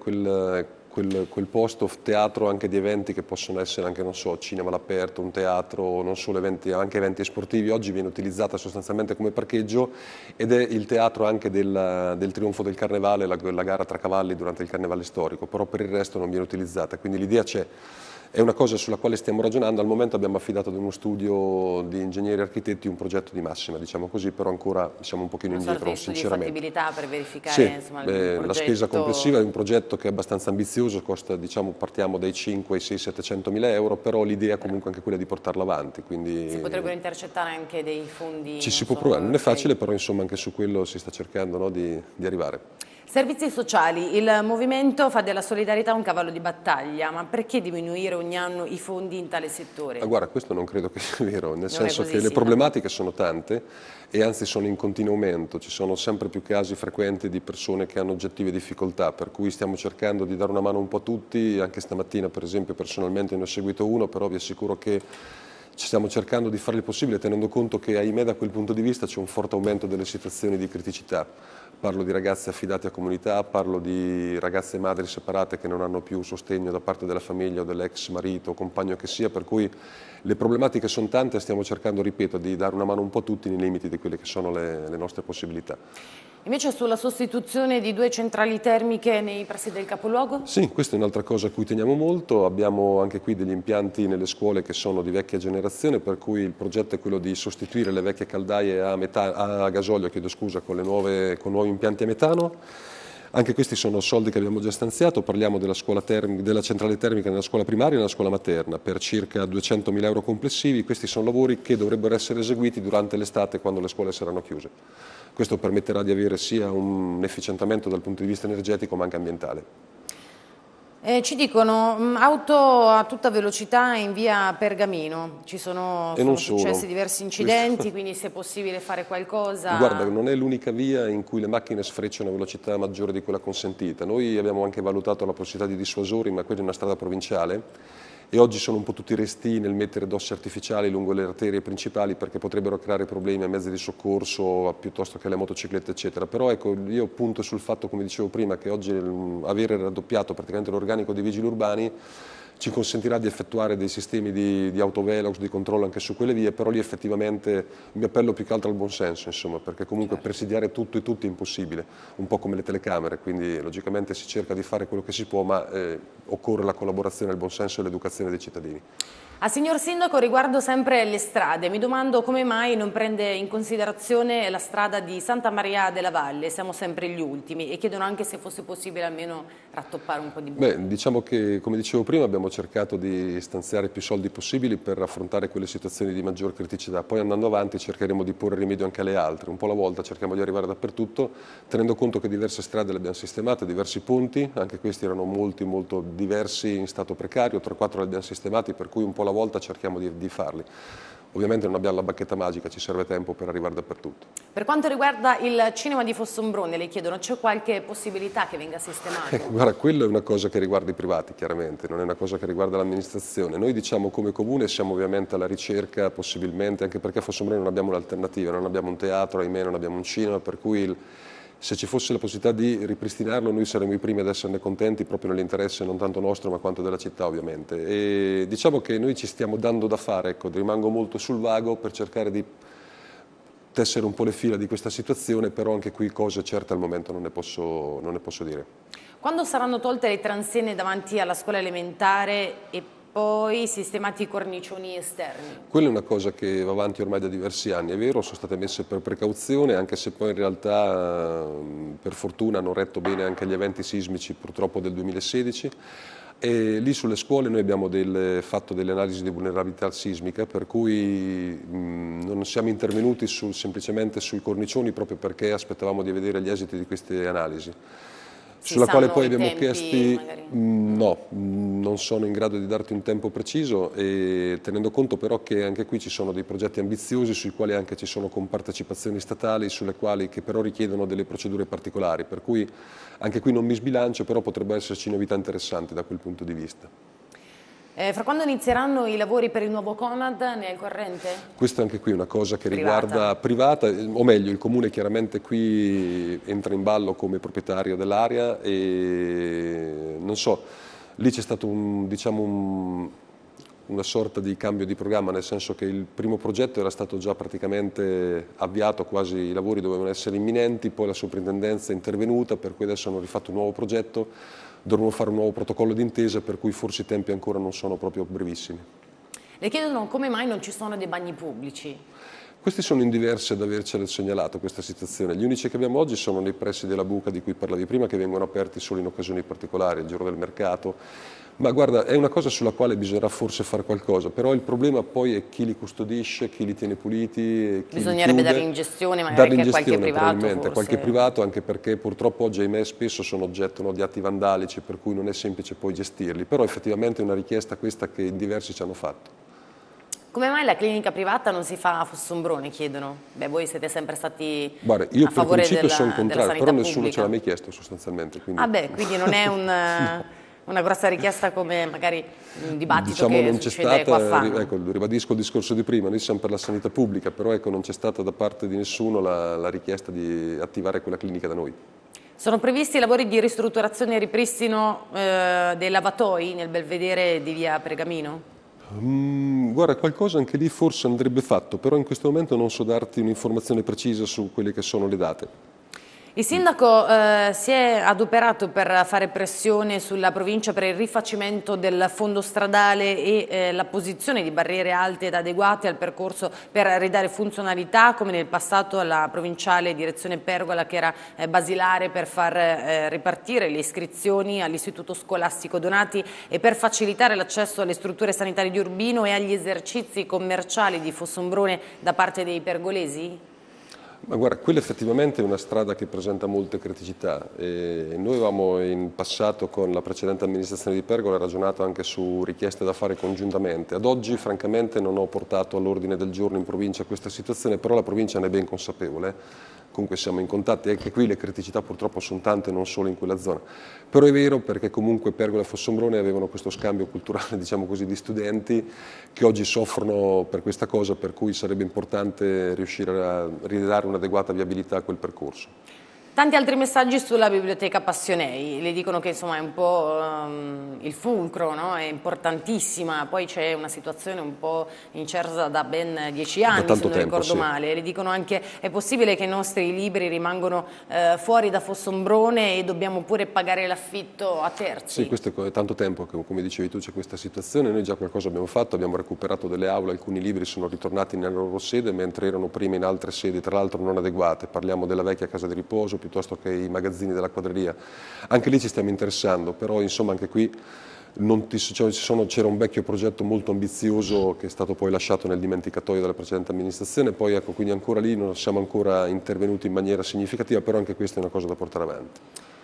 quel posto teatro anche di eventi che possono essere anche, non so, cinema all'aperto, un teatro, non solo eventi, anche eventi sportivi. Oggi viene utilizzata sostanzialmente come parcheggio ed è il teatro anche del trionfo del carnevale, la gara tra cavalli durante il carnevale storico, però per il resto non viene utilizzata, quindi l'idea c'è. È una cosa sulla quale stiamo ragionando. Al momento abbiamo affidato ad uno studio di ingegneri e architetti un progetto di massima, diciamo così, però ancora siamo un pochino indietro, sinceramente. Di fattibilità per verificare, sì, insomma, il progetto. La spesa complessiva è un progetto che è abbastanza ambizioso, costa, diciamo, partiamo dai 5 ai 600-700 mila euro, però l'idea è comunque anche quella di portarlo avanti. Quindi si potrebbero intercettare anche dei fondi? Ci si può provare, non è facile, però insomma anche su quello si sta cercando, no, di arrivare. Servizi sociali, il movimento fa della solidarietà un cavallo di battaglia, ma perché diminuire ogni anno i fondi in tale settore? Ma guarda, questo non credo che sia vero, nel senso così, che sì, le problematiche sono tante e anzi sono in continuo aumento. Ci sono sempre più casi frequenti di persone che hanno oggettive difficoltà, per cui stiamo cercando di dare una mano un po' a tutti. Anche stamattina, per esempio, personalmente ne ho seguito uno, però vi assicuro che ci stiamo cercando di fare il possibile, tenendo conto che, ahimè, da quel punto di vista c'è un forte aumento delle situazioni di criticità. Parlo di ragazzi affidati a comunità, parlo di ragazze madri separate che non hanno più sostegno da parte della famiglia o dell'ex marito o compagno che sia, per cui le problematiche sono tante e stiamo cercando, ripeto, di dare una mano un po' a tutti nei limiti di quelle che sono le nostre possibilità. Invece sulla sostituzione di 2 centrali termiche nei pressi del capoluogo? Sì, questa è un'altra cosa a cui teniamo molto. Abbiamo anche qui degli impianti nelle scuole che sono di vecchia generazione, per cui il progetto è quello di sostituire le vecchie caldaie a gasolio, con nuovi impianti a metano. Anche questi sono soldi che abbiamo già stanziato. Parliamo della centrale termica nella scuola primaria e nella scuola materna per circa 200.000 euro complessivi. Questi sono lavori che dovrebbero essere eseguiti durante l'estate, quando le scuole saranno chiuse. Questo permetterà di avere sia un efficientamento dal punto di vista energetico ma anche ambientale. Ci dicono auto a tutta velocità in via Pergamino, sono successi diversi incidenti, quindi se è possibile fare qualcosa. Guarda, non è l'unica via in cui le macchine sfrecciano a velocità maggiore di quella consentita. Noi abbiamo anche valutato la possibilità di dissuasori, ma quella è una strada provinciale e oggi sono un po' tutti resti nel mettere dosse artificiali lungo le arterie principali, perché potrebbero creare problemi ai mezzi di soccorso piuttosto che alle motociclette eccetera. Però ecco, io punto sul fatto, come dicevo prima, che oggi avere raddoppiato praticamente l'organico dei vigili urbani ci consentirà di effettuare dei sistemi di autovelox, di controllo anche su quelle vie, però lì effettivamente mi appello più che altro al buonsenso, insomma, perché comunque presidiare tutto e tutti è impossibile, un po' come le telecamere, quindi logicamente si cerca di fare quello che si può, ma occorre la collaborazione, il buonsenso e l'educazione dei cittadini. A signor Sindaco, riguardo sempre le strade, mi domando come mai non prende in considerazione la strada di Santa Maria della Valle, siamo sempre gli ultimi, e chiedono anche se fosse possibile almeno rattoppare un po' di buco. Beh, diciamo che, come dicevo prima, abbiamo cercato di stanziare più soldi possibili per affrontare quelle situazioni di maggior criticità, poi andando avanti cercheremo di porre rimedio anche alle altre, un po' alla volta cerchiamo di arrivare dappertutto, tenendo conto che diverse strade le abbiamo sistemate, diversi ponti, anche questi erano molto diversi in stato precario, 3-4 li abbiamo sistemati, per cui un po' alla volta cerchiamo di farli. Ovviamente non abbiamo la bacchetta magica, ci serve tempo per arrivare dappertutto. Per quanto riguarda il cinema di Fossombrone, le chiedono, c'è qualche possibilità che venga sistemato? Guarda, quello è una cosa che riguarda i privati, chiaramente, non è una cosa che riguarda l'amministrazione. Noi, diciamo, come comune siamo ovviamente alla ricerca, possibilmente, anche perché a Fossombrone non abbiamo un'alternativa, non abbiamo un teatro, ahimè, non abbiamo un cinema, per cui se ci fosse la possibilità di ripristinarlo noi saremmo i primi ad esserne contenti, proprio nell'interesse non tanto nostro ma quanto della città, ovviamente. E diciamo che noi ci stiamo dando da fare, ecco, rimango molto sul vago per cercare di tessere un po' le fila di questa situazione, però anche qui cose certe al momento non ne posso dire. Quando saranno tolte le transenne davanti alla scuola elementare e Poi sistemati i cornicioni esterni. Quella è una cosa che va avanti ormai da diversi anni, è vero, sono state messe per precauzione, anche se poi in realtà per fortuna hanno retto bene anche gli eventi sismici purtroppo del 2016. E lì sulle scuole noi abbiamo fatto delle analisi di vulnerabilità sismica, per cui non siamo intervenuti semplicemente sui cornicioni proprio perché aspettavamo di vedere gli esiti di queste analisi. Sulla quale poi abbiamo chiesti, no, non sono in grado di darti un tempo preciso, e tenendo conto però che anche qui ci sono dei progetti ambiziosi sui quali anche ci sono compartecipazioni statali, sulle quali che però richiedono delle procedure particolari, per cui anche qui non mi sbilancio, però potrebbe esserci novità interessanti da quel punto di vista. Fra quando inizieranno i lavori per il nuovo Conad, ne è al corrente? Questa anche qui è una cosa che riguarda privata, o meglio il Comune chiaramente qui entra in ballo come proprietario dell'area e non so, lì c'è stato una sorta di cambio di programma, nel senso che il primo progetto era stato già praticamente avviato, quasi i lavori dovevano essere imminenti, poi la soprintendenza è intervenuta, per cui adesso hanno rifatto un nuovo progetto, dovremo fare un nuovo protocollo d'intesa, per cui forse i tempi ancora non sono proprio brevissimi. Le chiedono come mai non ci sono dei bagni pubblici. Questi sono in diversi ad avercelo segnalato questa situazione. Gli unici che abbiamo oggi sono nei pressi della buca di cui parlavi prima, che vengono aperti solo in occasioni particolari, il giorno del mercato. Ma guarda, è una cosa sulla quale bisognerà forse fare qualcosa, però il problema poi è chi li custodisce, chi li tiene puliti, chi bisognerebbe darli in gestione, magari anche qualche privato forse. Qualche privato, anche perché purtroppo oggi ahimè spesso sono oggetto di atti vandalici, per cui non è semplice poi gestirli, però effettivamente è una richiesta questa che in diversi ci hanno fatto. Come mai la clinica privata non si fa a Fossombrone, chiedono? Beh, voi siete sempre stati Guarda, io a favore per principio sono contrario, però nessuno pubblica. ce l'ha mai chiesto sostanzialmente. Quindi... Ah beh, quindi non è una grossa richiesta come magari un dibattito diciamo che non c'è succede stata, qua a Fano. ecco, ribadisco il discorso di prima, noi siamo per la sanità pubblica, però ecco, non c'è stata da parte di nessuno la richiesta di attivare quella clinica da noi. Sono previsti lavori di ristrutturazione e ripristino dei lavatoi nel belvedere di via Pergamino? Guarda, qualcosa anche lì forse andrebbe fatto, però in questo momento non so darti un'informazione precisa su quelle che sono le date. Il sindaco si è adoperato per fare pressione sulla provincia per il rifacimento del fondo stradale e la posizione di barriere alte ed adeguate al percorso per ridare funzionalità, come nel passato alla provinciale direzione Pergola, che era basilare per far ripartire le iscrizioni all'istituto scolastico Donati e per facilitare l'accesso alle strutture sanitarie di Urbino e agli esercizi commerciali di Fossombrone da parte dei pergolesi? Ma guarda, quella effettivamente è una strada che presenta molte criticità e noi avevamo in passato con la precedente amministrazione di Pergola ragionato anche su richieste da fare congiuntamente. Ad oggi francamente non ho portato all'ordine del giorno in provincia questa situazione, però la provincia ne è ben consapevole. Comunque siamo in contatti, anche qui le criticità purtroppo sono tante, non solo in quella zona. Però è vero perché comunque Pergola e Fossombrone avevano questo scambio culturale, diciamo così, di studenti che oggi soffrono per questa cosa, per cui sarebbe importante riuscire a ridare un'adeguata viabilità a quel percorso. Tanti altri messaggi sulla biblioteca Passionei, le dicono che insomma è un po' il fulcro, no? È importantissima, poi c'è una situazione un po' incerta da ben 10 anni, se non ricordo male, le dicono anche è possibile che i nostri libri rimangano fuori da Fossombrone e dobbiamo pure pagare l'affitto a terzi? Sì, questo è tanto tempo che come dicevi tu c'è questa situazione, noi già qualcosa abbiamo fatto, abbiamo recuperato delle aule, alcuni libri sono ritornati nella loro sede mentre erano prima in altre sedi, tra l'altro non adeguate, parliamo della vecchia casa di riposo, piuttosto che i magazzini della quadreria. Anche lì ci stiamo interessando, però insomma anche qui c'era un vecchio progetto molto ambizioso che è stato poi lasciato nel dimenticatoio dalla precedente amministrazione, poi ecco, quindi ancora lì non siamo ancora intervenuti in maniera significativa, però anche questa è una cosa da portare avanti.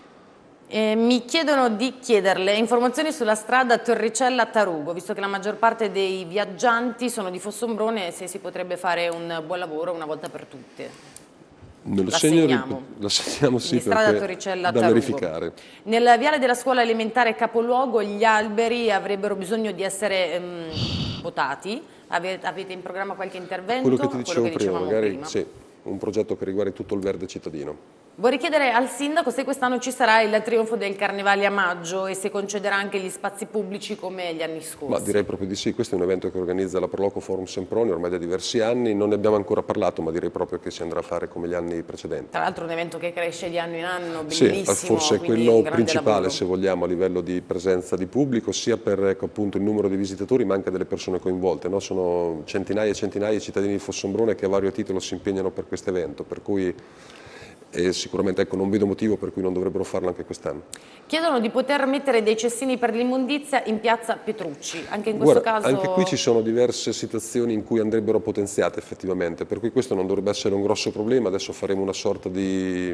Mi chiedono di chiederle informazioni sulla strada Torricella-Tarugo, visto che la maggior parte dei viaggianti sono di Fossombrone, se si potrebbe fare un buon lavoro una volta per tutte. La segniamo sì, strada Torricella da verificare. Nel viale della scuola elementare capoluogo gli alberi avrebbero bisogno di essere potati. Avete in programma qualche intervento? Quello che ti dicevo prima, magari prima. Sì, un progetto che riguarda tutto il verde cittadino. Vorrei chiedere al Sindaco se quest'anno ci sarà il trionfo del Carnevale a maggio e se concederà anche gli spazi pubblici come gli anni scorsi. Ma direi proprio di sì, questo è un evento che organizza la Proloco Forum Semproni ormai da diversi anni, non ne abbiamo ancora parlato, ma direi proprio che si andrà a fare come gli anni precedenti. Tra l'altro è un evento che cresce di anno in anno, bellissimo. Sì, forse è quello principale se vogliamo a livello di presenza di pubblico, sia per appunto il numero di visitatori ma anche delle persone coinvolte, no? Sono centinaia e centinaia di cittadini di Fossombrone che a vario titolo si impegnano per questo evento, per cui sicuramente non vedo motivo per cui non dovrebbero farlo anche quest'anno. Chiedono di poter mettere dei cestini per l'immondizia in piazza Petrucci, anche in questo caso... Anche qui ci sono diverse situazioni in cui andrebbero potenziate effettivamente, per cui questo non dovrebbe essere un grosso problema. Adesso faremo una sorta di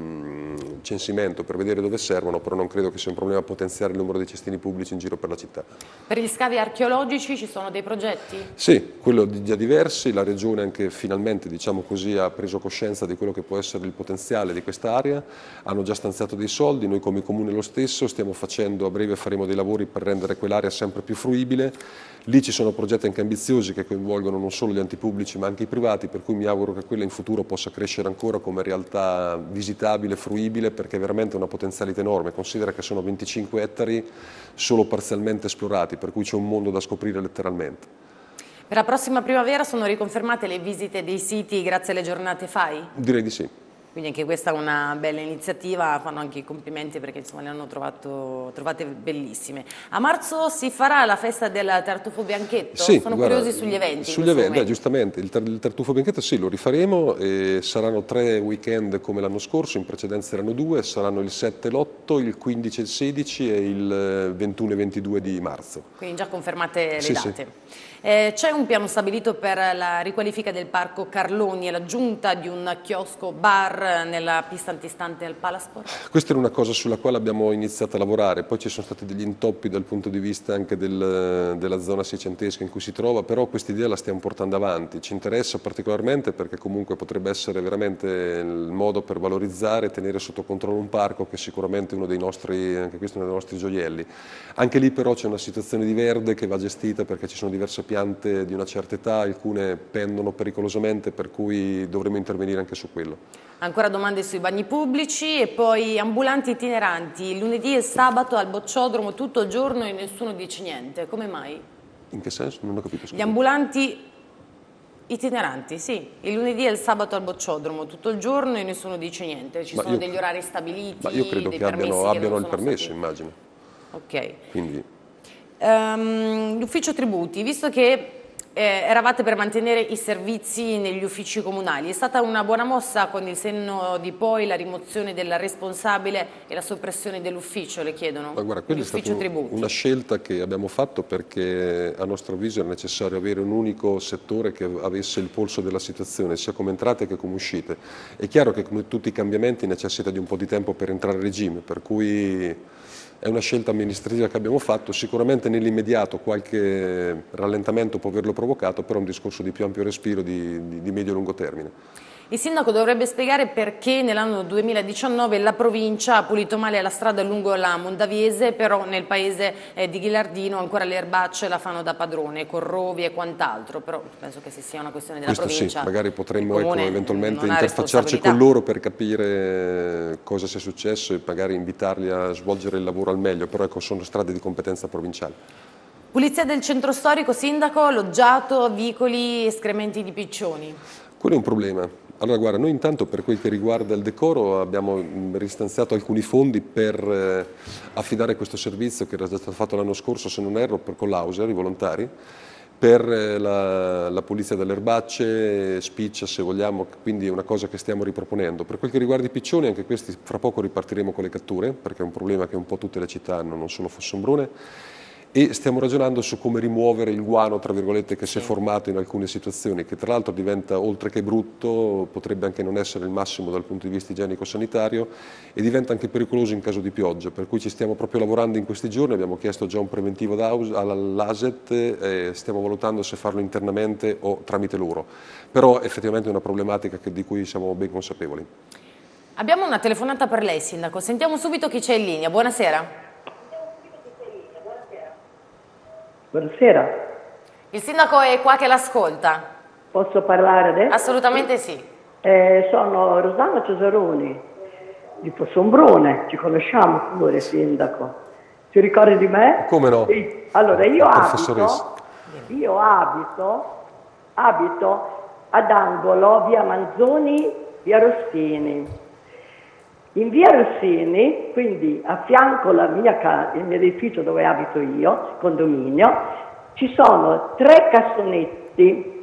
censimento per vedere dove servono, però non credo che sia un problema potenziare il numero di cestini pubblici in giro per la città. Per gli scavi archeologici ci sono dei progetti? Sì, quello di già diversi, la Regione anche finalmente, diciamo così, ha preso coscienza di quello che può essere il potenziale di quest'area, hanno già stanziato dei soldi, noi come Comune lo stesso stiamo facendo, a breve faremo dei lavori per rendere quell'area sempre più fruibile. Lì ci sono progetti anche ambiziosi che coinvolgono non solo gli enti pubblici ma anche i privati, per cui mi auguro che quella in futuro possa crescere ancora come realtà visitabile, fruibile, perché è veramente una potenzialità enorme. Considera che sono 25 ettari solo parzialmente esplorati, per cui c'è un mondo da scoprire letteralmente. Per la prossima primavera sono riconfermate le visite dei siti grazie alle giornate FAI? Direi di sì. Quindi anche questa è una bella iniziativa, fanno anche i complimenti perché insomma le hanno trovate bellissime. A marzo si farà la festa del tartufo bianchetto? Sì, sono guarda, curiosi sugli eventi. Sugli eventi, giustamente, il tartufo bianchetto sì, lo rifaremo, e saranno 3 weekend come l'anno scorso, in precedenza erano 2, saranno il 7 e l'8, il 15 e il 16 e il 21 e 22 di marzo. Quindi già confermate le date. Sì. C'è un piano stabilito per la riqualifica del parco Carloni e l'aggiunta di un chiosco bar nella pista antistante al Palasport? Questa era una cosa sulla quale abbiamo iniziato a lavorare, poi ci sono stati degli intoppi dal punto di vista anche della zona seicentesca in cui si trova, però questa idea la stiamo portando avanti, ci interessa particolarmente perché comunque potrebbe essere veramente il modo per valorizzare e tenere sotto controllo un parco che è sicuramente uno dei nostri, anche questo è uno dei nostri gioielli. Anche lì però c'è una situazione di verde che va gestita perché ci sono diverse piante di una certa età, alcune pendono pericolosamente, per cui dovremo intervenire anche su quello. Ancora domande sui bagni pubblici e poi ambulanti itineranti, il lunedì e il sabato al bocciodromo tutto il giorno e nessuno dice niente, come mai? In che senso? Non ho capito. Gli ambulanti itineranti, sì, il lunedì e il sabato al bocciodromo tutto il giorno e nessuno dice niente, ci sono degli orari stabiliti? Ma io credo che abbiano il permesso, immagino. Ok. Quindi. L'ufficio tributi, visto che eravate per mantenere i servizi negli uffici comunali, è stata una buona mossa con il senno di poi la rimozione del responsabile e la soppressione dell'ufficio, le chiedono? Ma guarda, quella è stata una scelta che abbiamo fatto perché a nostro avviso era necessario avere un unico settore che avesse il polso della situazione, sia come entrate che come uscite. È chiaro che come tutti i cambiamenti necessita di un po' di tempo per entrare a regime, per cui è una scelta amministrativa che abbiamo fatto, sicuramente nell'immediato qualche rallentamento può averlo provocato, però è un discorso di più ampio respiro di medio-lungo termine. Il sindaco dovrebbe spiegare perché nell'anno 2019 la provincia ha pulito male la strada lungo la Mondaviese, però nel paese di Ghilardino ancora le erbacce la fanno da padrone, con rovi e quant'altro, però penso che sia una questione della provincia. Sì, magari potremmo eventualmente interfacciarci con loro per capire cosa sia successo e magari invitarli a svolgere il lavoro al meglio, però sono strade di competenza provinciale. Pulizia del centro storico, sindaco, loggiato, vicoli, escrementi di piccioni. Quello è un problema. Allora guarda, noi intanto per quel che riguarda il decoro abbiamo ristanziato alcuni fondi per affidare questo servizio che era già stato fatto l'anno scorso, se non erro, con l'Auser, i volontari, per la pulizia delle erbacce, spiccia se vogliamo, quindi è una cosa che stiamo riproponendo. Per quel che riguarda i piccioni, anche questi fra poco ripartiremo con le catture, perché è un problema che un po' tutte le città hanno, non solo Fossombrone, e stiamo ragionando su come rimuovere il guano, tra virgolette, che si è formato in alcune situazioni, che tra l'altro diventa, oltre che brutto, potrebbe anche non essere il massimo dal punto di vista igienico-sanitario e diventa anche pericoloso in caso di pioggia, per cui ci stiamo proprio lavorando in questi giorni, abbiamo chiesto già un preventivo all'ASET e stiamo valutando se farlo internamente o tramite loro, però effettivamente è una problematica di cui siamo ben consapevoli. Abbiamo una telefonata per lei, sindaco, sentiamo subito chi c'è in linea, buonasera. Buonasera. Il sindaco è qua che l'ascolta. Posso parlare adesso? Assolutamente sì. Sono Rosanna Cesaroni. di Fossombrone, ci conosciamo pure, sindaco. Ti ricordi di me? Come no? Sì. Allora, io abito ad angolo via Manzoni, via Rossini. In via Rossini, quindi a fianco alla mia casa, il mio edificio dove abito io, condominio, ci sono 3 cassonetti,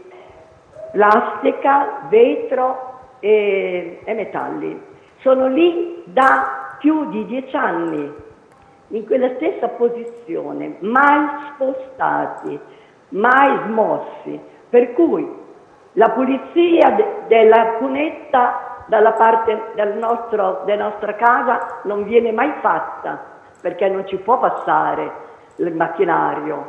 plastica, vetro e metalli. Sono lì da più di 10 anni, in quella stessa posizione, mai spostati, mai smossi, per cui la pulizia della cunetta dalla parte della nostra casa non viene mai fatta, perché non ci può passare il macchinario.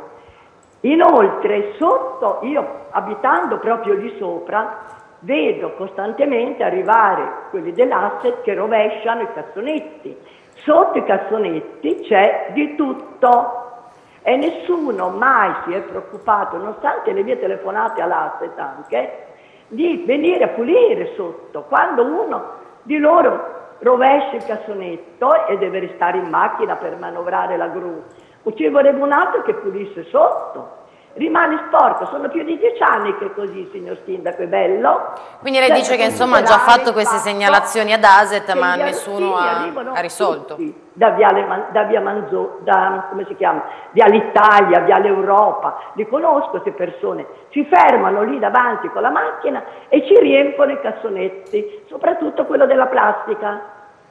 Inoltre sotto, io abitando proprio lì sopra, vedo costantemente arrivare quelli dell'asset che rovesciano i cassonetti. Sotto i cassonetti c'è di tutto e nessuno mai si è preoccupato, nonostante le mie telefonate all'asset anche, di venire a pulire sotto. Quando uno di loro rovescia il cassonetto e deve restare in macchina per manovrare la gru, ci vorrebbe un altro che pulisse sotto. Rimane sporco, sono più di 10 anni che è così, signor Sindaco, è bello. Quindi lei dice che insomma ha già fatto queste segnalazioni ad ASET, ma nessuno ha risolto. Da via Manzo, come si chiama? Via l'Italia, via l'Europa, li conosco queste persone, si fermano lì davanti con la macchina e ci riempiono i cassonetti, soprattutto quello della plastica,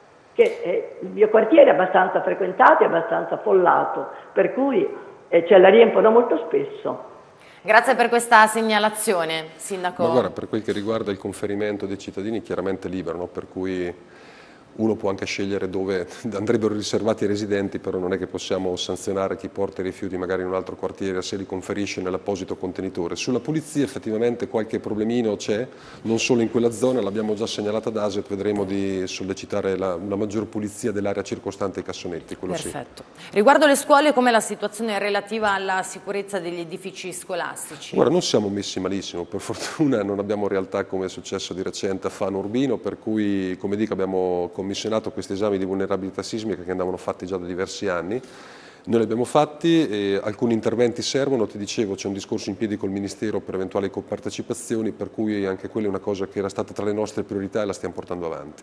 che il mio quartiere è abbastanza frequentato e abbastanza affollato, per cui ce la riempiono molto spesso. Grazie per questa segnalazione, Sindaco. Ma guarda, per quel che riguarda il conferimento dei cittadini, chiaramente libero, no? Per cui uno può anche scegliere dove andrebbero riservati ai residenti, però non è che possiamo sanzionare chi porta i rifiuti magari in un altro quartiere se li conferisce nell'apposito contenitore. Sulla pulizia effettivamente qualche problemino c'è, non solo in quella zona, l'abbiamo già segnalata ad ASET, vedremo di sollecitare una maggior pulizia dell'area circostante ai cassonetti. Perfetto. Sì. Riguardo le scuole, com'è la situazione relativa alla sicurezza degli edifici scolastici? Guarda, non siamo messi malissimo, per fortuna non abbiamo realtà come è successo di recente a Fano Urbino, per cui, come dico, abbiamo commissionato questi esami di vulnerabilità sismica che andavano fatti già da diversi anni. Noi li abbiamo fatti, alcuni interventi servono, ti dicevo c'è un discorso in piedi col Ministero per eventuali copartecipazioni, per cui anche quella è una cosa che era stata tra le nostre priorità e la stiamo portando avanti.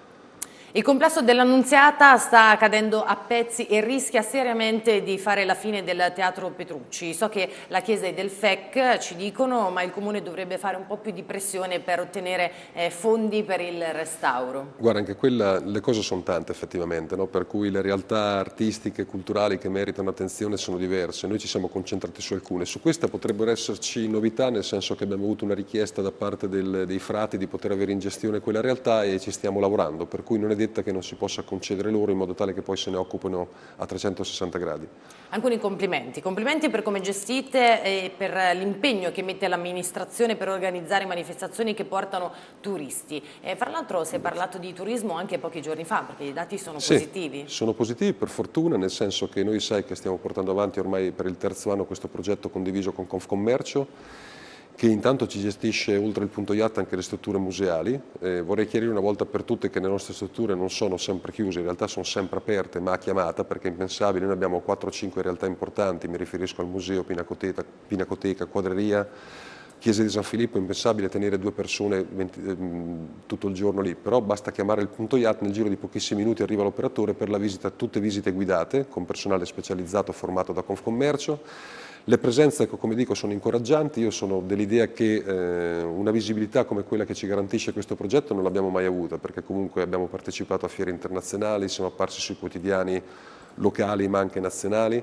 Il complesso dell'Annunziata sta cadendo a pezzi e rischia seriamente di fare la fine del Teatro Petrucci. So che la Chiesa e del FEC ci dicono, ma il Comune dovrebbe fare un po' più di pressione per ottenere fondi per il restauro. Guarda, anche quella, le cose sono tante effettivamente, no? Per cui le realtà artistiche e culturali che meritano attenzione sono diverse. Noi ci siamo concentrati su alcune. Su questa potrebbero esserci novità, nel senso che abbiamo avuto una richiesta da parte dei frati di poter avere in gestione quella realtà e ci stiamo lavorando, per cui non è detto che non si possa concedere loro in modo tale che poi se ne occupino a 360 gradi. Alcuni complimenti per come gestite e per l'impegno che mette l'amministrazione per organizzare manifestazioni che portano turisti. Fra l'altro si è parlato di turismo anche pochi giorni fa, perché i dati sono positivi. Sono positivi per fortuna, nel senso che noi sai che stiamo portando avanti ormai per il 3° anno questo progetto condiviso con Confcommercio, che intanto ci gestisce oltre il punto yacht anche le strutture museali. Vorrei chiarire una volta per tutte che le nostre strutture non sono sempre chiuse, in realtà sono sempre aperte, ma a chiamata, perché è impensabile. Noi abbiamo 4-5 realtà importanti, mi riferisco al museo, Pinacoteca, Quadreria, Chiesa di San Filippo. È impensabile tenere 2 persone tutto il giorno lì, però basta chiamare il punto yacht, nel giro di pochissimi minuti arriva l'operatore per la visita, tutte visite guidate, con personale specializzato formato da Confcommercio. Le presenze, come dico, sono incoraggianti. Io sono dell'idea che una visibilità come quella che ci garantisce questo progetto non l'abbiamo mai avuta, perché comunque abbiamo partecipato a fiere internazionali, siamo apparsi sui quotidiani locali ma anche nazionali,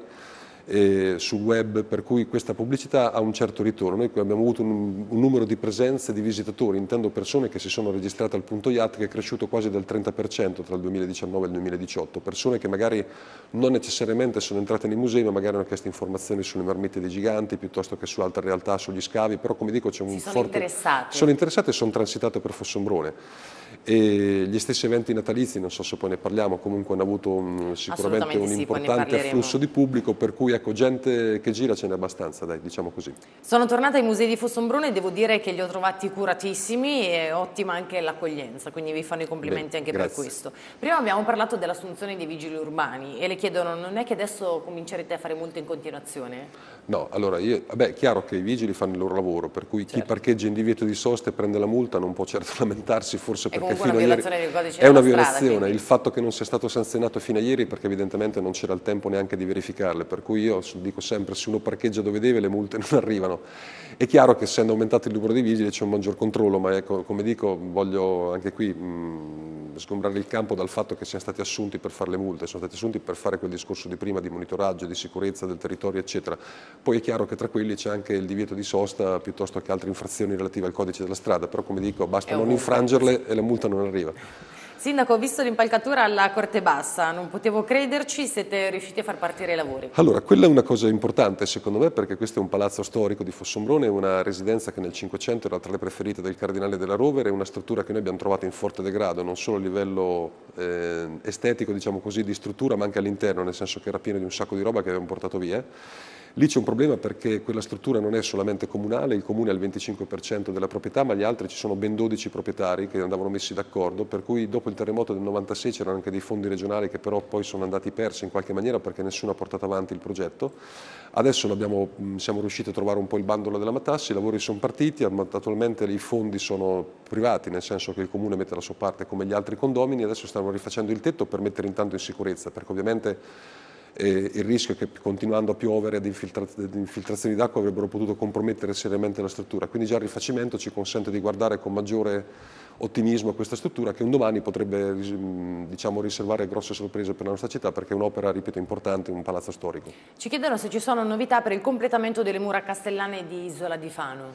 sul web, per cui questa pubblicità ha un certo ritorno. Noi abbiamo avuto un numero di presenze di visitatori, intendo persone che si sono registrate al punto yacht, che è cresciuto quasi del 30% tra il 2019 e il 2018, persone che magari non necessariamente sono entrate nei musei, ma magari hanno chiesto informazioni sulle marmite dei giganti piuttosto che su altre realtà, sugli scavi, però come dico c'è un forte... Sono interessate e sono transitate per Fossombrone. E gli stessi eventi natalizi, non so se poi ne parliamo, comunque hanno avuto sicuramente un importante afflusso di pubblico, per cui ecco, gente che gira ce n'è abbastanza, dai, diciamo così. Sono tornata ai musei di Fossombrone e devo dire che li ho trovati curatissimi e ottima anche l'accoglienza, quindi vi fanno i complimenti anche grazie. per questo. Prima abbiamo parlato dell'assunzione dei vigili urbani e le chiedono, non è che adesso comincerete a fare molto in continuazione? No, allora, è chiaro che i vigili fanno il loro lavoro, per cui chi parcheggia in divieto di sosta e prende la multa non può certo lamentarsi, forse perché fino a ieri è una violazione. Il fatto che non sia stato sanzionato fino a ieri perché evidentemente non c'era il tempo neanche di verificarle, per cui io dico sempre, se uno parcheggia dove deve le multe non arrivano. È chiaro che essendo aumentato il numero dei vigili c'è un maggior controllo, ma ecco, come dico, voglio anche qui sgombrare il campo dal fatto che siano stati assunti per fare le multe, sono stati assunti per fare quel discorso di prima di monitoraggio, di sicurezza del territorio, eccetera. Poi è chiaro che tra quelli c'è anche il divieto di sosta piuttosto che altre infrazioni relative al codice della strada, però come dico basta non infrangerle e la multa non arriva. Sindaco, ho visto l'impalcatura alla Corte Bassa, non potevo crederci, siete riusciti a far partire i lavori? Allora, quella è una cosa importante secondo me, perché questo è un palazzo storico di Fossombrone, una residenza che nel Cinquecento era tra le preferite del Cardinale della Rovere, è una struttura che noi abbiamo trovato in forte degrado, non solo a livello estetico, diciamo così, di struttura, ma anche all'interno, nel senso che era pieno di un sacco di roba che avevamo portato via. Lì c'è un problema perché quella struttura non è solamente comunale, il comune ha il 25% della proprietà, ma gli altri ci sono ben 12 proprietari che andavano messi d'accordo, per cui dopo il terremoto del 96 c'erano anche dei fondi regionali che però poi sono andati persi in qualche maniera perché nessuno ha portato avanti il progetto. Adesso siamo riusciti a trovare un po' il bandolo della matassa, i lavori sono partiti, attualmente i fondi sono privati, nel senso che il comune mette la sua parte come gli altri condomini, adesso stanno rifacendo il tetto per mettere intanto in sicurezza, perché ovviamente il rischio è che continuando a piovere ad infiltrazioni d'acqua avrebbero potuto compromettere seriamente la struttura, quindi già il rifacimento ci consente di guardare con maggiore ottimismo a questa struttura che un domani potrebbe diciamo, riservare grosse sorprese per la nostra città perché è un'opera, ripeto, importante, un palazzo storico. Ci chiedono se ci sono novità per il completamento delle mura castellane di Isola di Fano.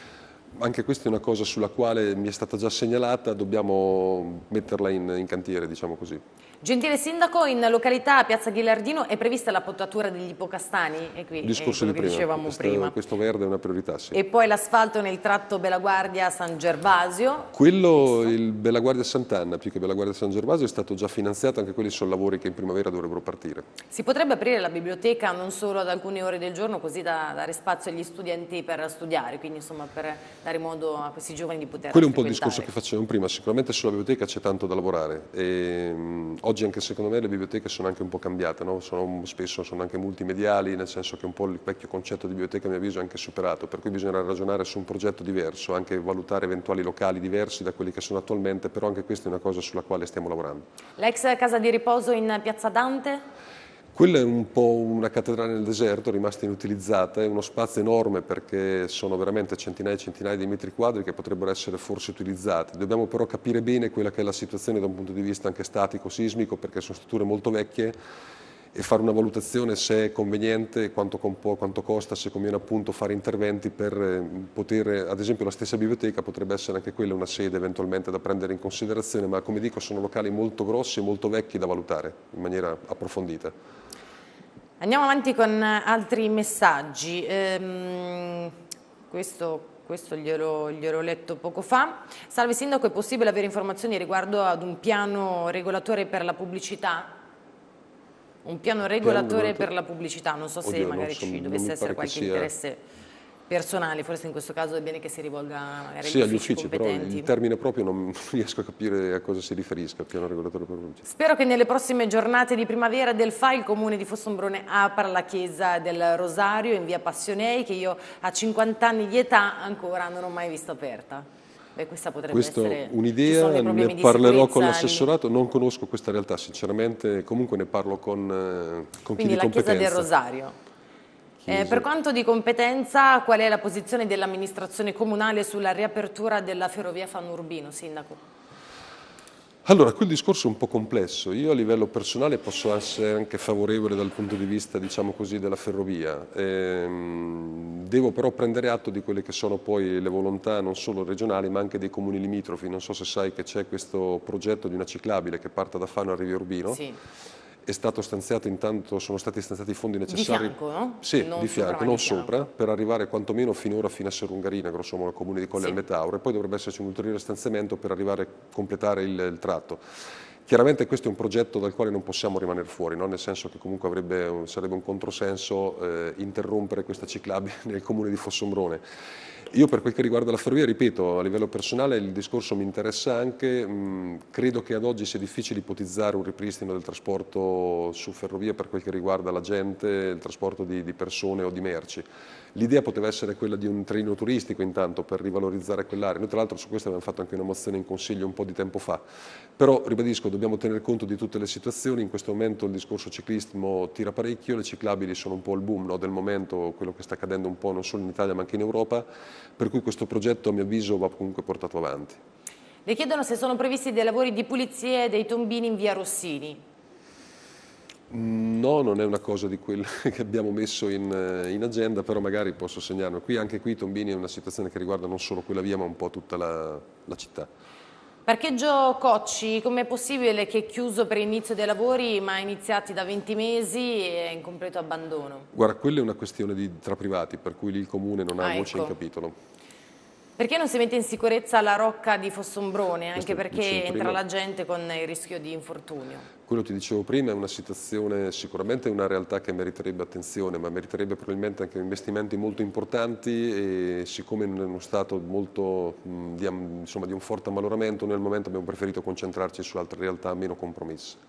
Anche questa è una cosa sulla quale mi è stata già segnalata, dobbiamo metterla in cantiere, diciamo così. Gentile Sindaco, in località Piazza Ghilardino è prevista la potatura degli ipocastani? E qui discorso di che dicevamo prima. Questo verde è una priorità, sì. E poi l'asfalto nel tratto Bella Guardia-San Gervasio? Quello, il Bella Guardia Sant'Anna più che Bella Guardia San Gervasio è stato già finanziato, anche quelli sono lavori che in primavera dovrebbero partire. Si potrebbe aprire la biblioteca non solo ad alcune ore del giorno, così da dare spazio agli studenti per studiare, quindi insomma per dare modo a questi giovani di poter Quello è un po' il discorso che facevamo prima, sicuramente sulla biblioteca c'è tanto da lavorare. Oggi anche secondo me le biblioteche sono anche un po' cambiate, no? Spesso sono anche multimediali, nel senso che un po' il vecchio concetto di biblioteca a mio avviso è anche superato, per cui bisogna ragionare su un progetto diverso, anche valutare eventuali locali diversi da quelli che sono attualmente, però anche questa è una cosa sulla quale stiamo lavorando. L'ex casa di riposo in Piazza Dante? Quella è un po' una cattedrale nel deserto, rimasta inutilizzata, è uno spazio enorme perché sono veramente centinaia e centinaia di metri quadri che potrebbero essere forse utilizzati. Dobbiamo però capire bene quella che è la situazione da un punto di vista anche statico, sismico, perché sono strutture molto vecchie e fare una valutazione se è conveniente, quanto costa, se conviene appunto fare interventi per poter, ad esempio la stessa biblioteca potrebbe essere anche quella una sede eventualmente da prendere in considerazione, ma come dico sono locali molto grossi e molto vecchi da valutare in maniera approfondita. Andiamo avanti con altri messaggi. Questo gliel'ho letto poco fa. Salve Sindaco, è possibile avere informazioni riguardo ad un piano regolatore per la pubblicità? Un piano regolatore per la pubblicità, non so se magari ci dovesse essere qualche interesse personale, forse in questo caso è bene che si rivolga magari agli uffici competenti. Però il termine proprio non riesco a capire a cosa si riferisca, piano regolatore per la pubblicità. Spero che nelle prossime giornate di primavera del FA il Comune di Fossombrone apra la chiesa del Rosario in via Passionei, che io a 50 anni di età ancora non ho mai visto aperta. Beh, questa potrebbe essere un'idea, ne parlerò con l'assessorato, non conosco questa realtà sinceramente, comunque ne parlo con chi di competenza. Quindi la chiesa del Rosario. Per quanto di competenza, qual è la posizione dell'amministrazione comunale sulla riapertura della ferrovia Fano-Urbino, Sindaco? Allora, quel discorso è un po' complesso. Io a livello personale posso essere anche favorevole dal punto di vista, diciamo così, della ferrovia. Devo però prendere atto di quelle che sono poi le volontà non solo regionali ma anche dei comuni limitrofi. Non so se sai che c'è questo progetto di una ciclabile che parta da Fano a Riva Urbino. Sì. È stato stanziato intanto, sono stati stanziati i fondi necessari. Di fianco, no? Sì, di fianco, non sopra, per arrivare quantomeno finora fino a Serungarina, grosso modo, al comune di Colle al Metauro, e poi dovrebbe esserci un ulteriore stanziamento per arrivare a completare il tratto. Chiaramente questo è un progetto dal quale non possiamo rimanere fuori, no? Nel senso che comunque sarebbe un controsenso interrompere questa ciclabile nel comune di Fossombrone. Io per quel che riguarda la ferrovia, ripeto, a livello personale il discorso mi interessa anche, credo che ad oggi sia difficile ipotizzare un ripristino del trasporto su ferrovia per quel che riguarda la gente, il trasporto di persone o di merci. L'idea poteva essere quella di un treno turistico intanto per rivalorizzare quell'area. Noi tra l'altro su questo abbiamo fatto anche una mozione in Consiglio un po' di tempo fa. Però, ribadisco, dobbiamo tener conto di tutte le situazioni. In questo momento il discorso ciclismo tira parecchio, le ciclabili sono un po' il boom, no, del momento, quello che sta accadendo un po' non solo in Italia ma anche in Europa, per cui questo progetto a mio avviso va comunque portato avanti. Le chiedono se sono previsti dei lavori di pulizia dei tombini in via Rossini. No, non è una cosa di quelle che abbiamo messo in agenda, però magari posso segnarlo. Anche qui Tombini è una situazione che riguarda non solo quella via ma un po' tutta la città. Parcheggio Cocci, com'è possibile che è chiuso per l'inizio dei lavori ma iniziati da 20 mesi e è in completo abbandono? Guarda, quella è una questione tra privati, per cui lì il comune non ha voce in Ecco. capitolo. Perché non si mette in sicurezza la rocca di Fossombrone, anche perché dicevo entra prima. la gente con il rischio di infortunio? Quello ti dicevo prima è una situazione, sicuramente una realtà che meriterebbe attenzione, ma meriterebbe probabilmente anche investimenti molto importanti e siccome in uno stato molto di un forte ammaloramento, noi al momento abbiamo preferito concentrarci su altre realtà meno compromesse.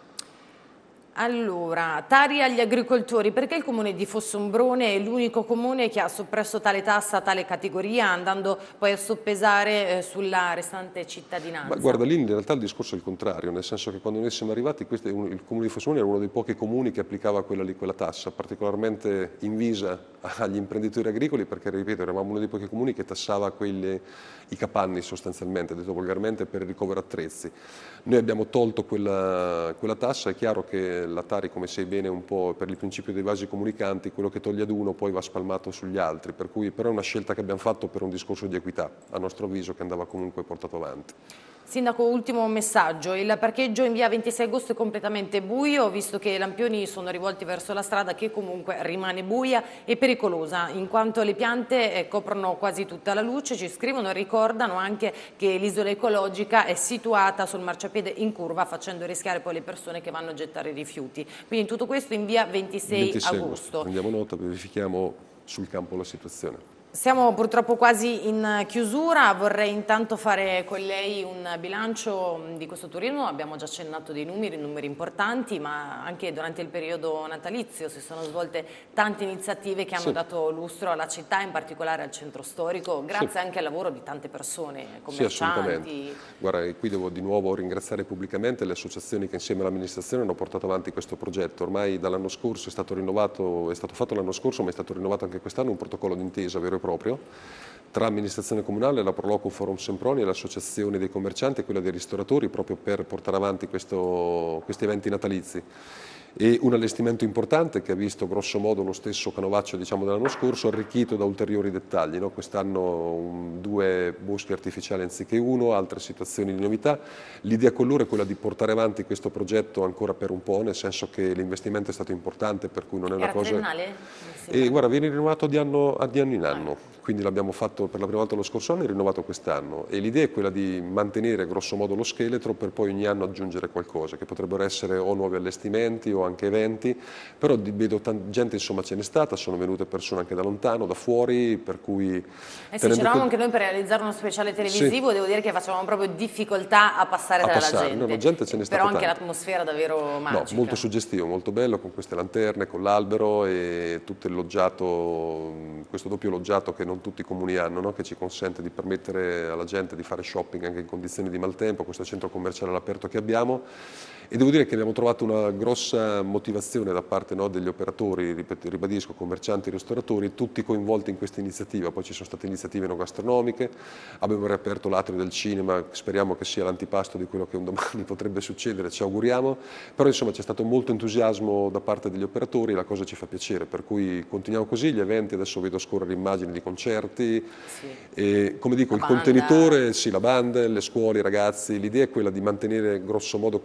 Allora, tagli agli agricoltori, perché il comune di Fossombrone è l'unico comune che ha soppresso tale tassa, tale categoria, andando poi a soppesare sulla restante cittadinanza? Ma guarda, lì in realtà il discorso è il contrario, nel senso che quando noi siamo arrivati il comune di Fossombrone era uno dei pochi comuni che applicava quella tassa, particolarmente invisa agli imprenditori agricoli, perché ripeto eravamo uno dei pochi comuni che tassava i capanni sostanzialmente, detto volgarmente, per il ricovero attrezzi. Noi abbiamo tolto quella tassa, è chiaro che la Tari, come sai bene, un po' per il principio dei vasi comunicanti, quello che toglie ad uno poi va spalmato sugli altri, per cui però è una scelta che abbiamo fatto per un discorso di equità, a nostro avviso, che andava comunque portato avanti. Sindaco, ultimo messaggio, il parcheggio in via 26 agosto è completamente buio, visto che i lampioni sono rivolti verso la strada che comunque rimane buia e pericolosa, in quanto le piante coprono quasi tutta la luce. Ci scrivono e ricordano anche che l'isola ecologica è situata sul marciapiede in curva, facendo rischiare poi le persone che vanno a gettare i rifiuti. Quindi tutto questo in via 26 agosto. Prendiamo nota, verifichiamo sul campo la situazione. Siamo purtroppo quasi in chiusura, vorrei intanto fare con lei un bilancio di questo turismo, abbiamo già accennato dei numeri importanti, ma anche durante il periodo natalizio si sono svolte tante iniziative che hanno dato lustro alla città, in particolare al centro storico, grazie anche al lavoro di tante persone, commercianti. Sì, assolutamente. Guarda, qui devo di nuovo ringraziare pubblicamente le associazioni che insieme all'amministrazione hanno portato avanti questo progetto. Ormai dall'anno scorso è stato fatto l'anno scorso, ma è stato rinnovato anche quest'anno un protocollo d'intesa vero e proprio tra amministrazione comunale, la Proloco Forum Semproni e l'associazione dei commercianti e quella dei ristoratori proprio per portare avanti questi eventi natalizi. E un allestimento importante che ha visto grosso modo lo stesso canovaccio dell'anno scorso arricchito da ulteriori dettagli, no? Quest'anno 2 boschi artificiali anziché 1, altre situazioni di novità. L'idea con loro è quella di portare avanti questo progetto ancora per un po', nel senso che l'investimento è stato importante, per cui non è una cosa... triennale? E guarda, viene rinnovato di anno in anno, quindi l'abbiamo fatto per la prima volta lo scorso anno e rinnovato quest'anno. E l'idea è quella di mantenere grosso modo lo scheletro per poi ogni anno aggiungere qualcosa, che potrebbero essere o nuovi allestimenti o anche eventi, però vedo tanta gente, insomma ce n'è stata, sono venute persone anche da lontano, da fuori, per cui... sì, c'eravamo anche noi per realizzare uno speciale televisivo, devo dire che facevamo proprio difficoltà a passare dalla gente. No, la gente ce n'è stata però anche tanta. l'atmosfera davvero magica. No, molto suggestivo, molto bello, con queste lanterne, con l'albero e tutto il loggiato, questo doppio loggiato che non tutti i comuni hanno, no? Che ci consente di permettere alla gente di fare shopping anche in condizioni di maltempo, questo centro commerciale all'aperto che abbiamo. E devo dire che abbiamo trovato una grossa motivazione da parte degli operatori, ribadisco, commercianti e ristoratori, tutti coinvolti in questa iniziativa. Poi ci sono state iniziative enogastronomiche, abbiamo riaperto l'atrio del cinema, speriamo che sia l'antipasto di quello che un domani potrebbe succedere, ci auguriamo, però insomma c'è stato molto entusiasmo da parte degli operatori e la cosa ci fa piacere, per cui continuiamo così, gli eventi, adesso vedo scorrere immagini di concerti, e come dico, il contenitore, sì, la banda, le scuole, i ragazzi, l'idea è quella di mantenere grosso modo quel tipo di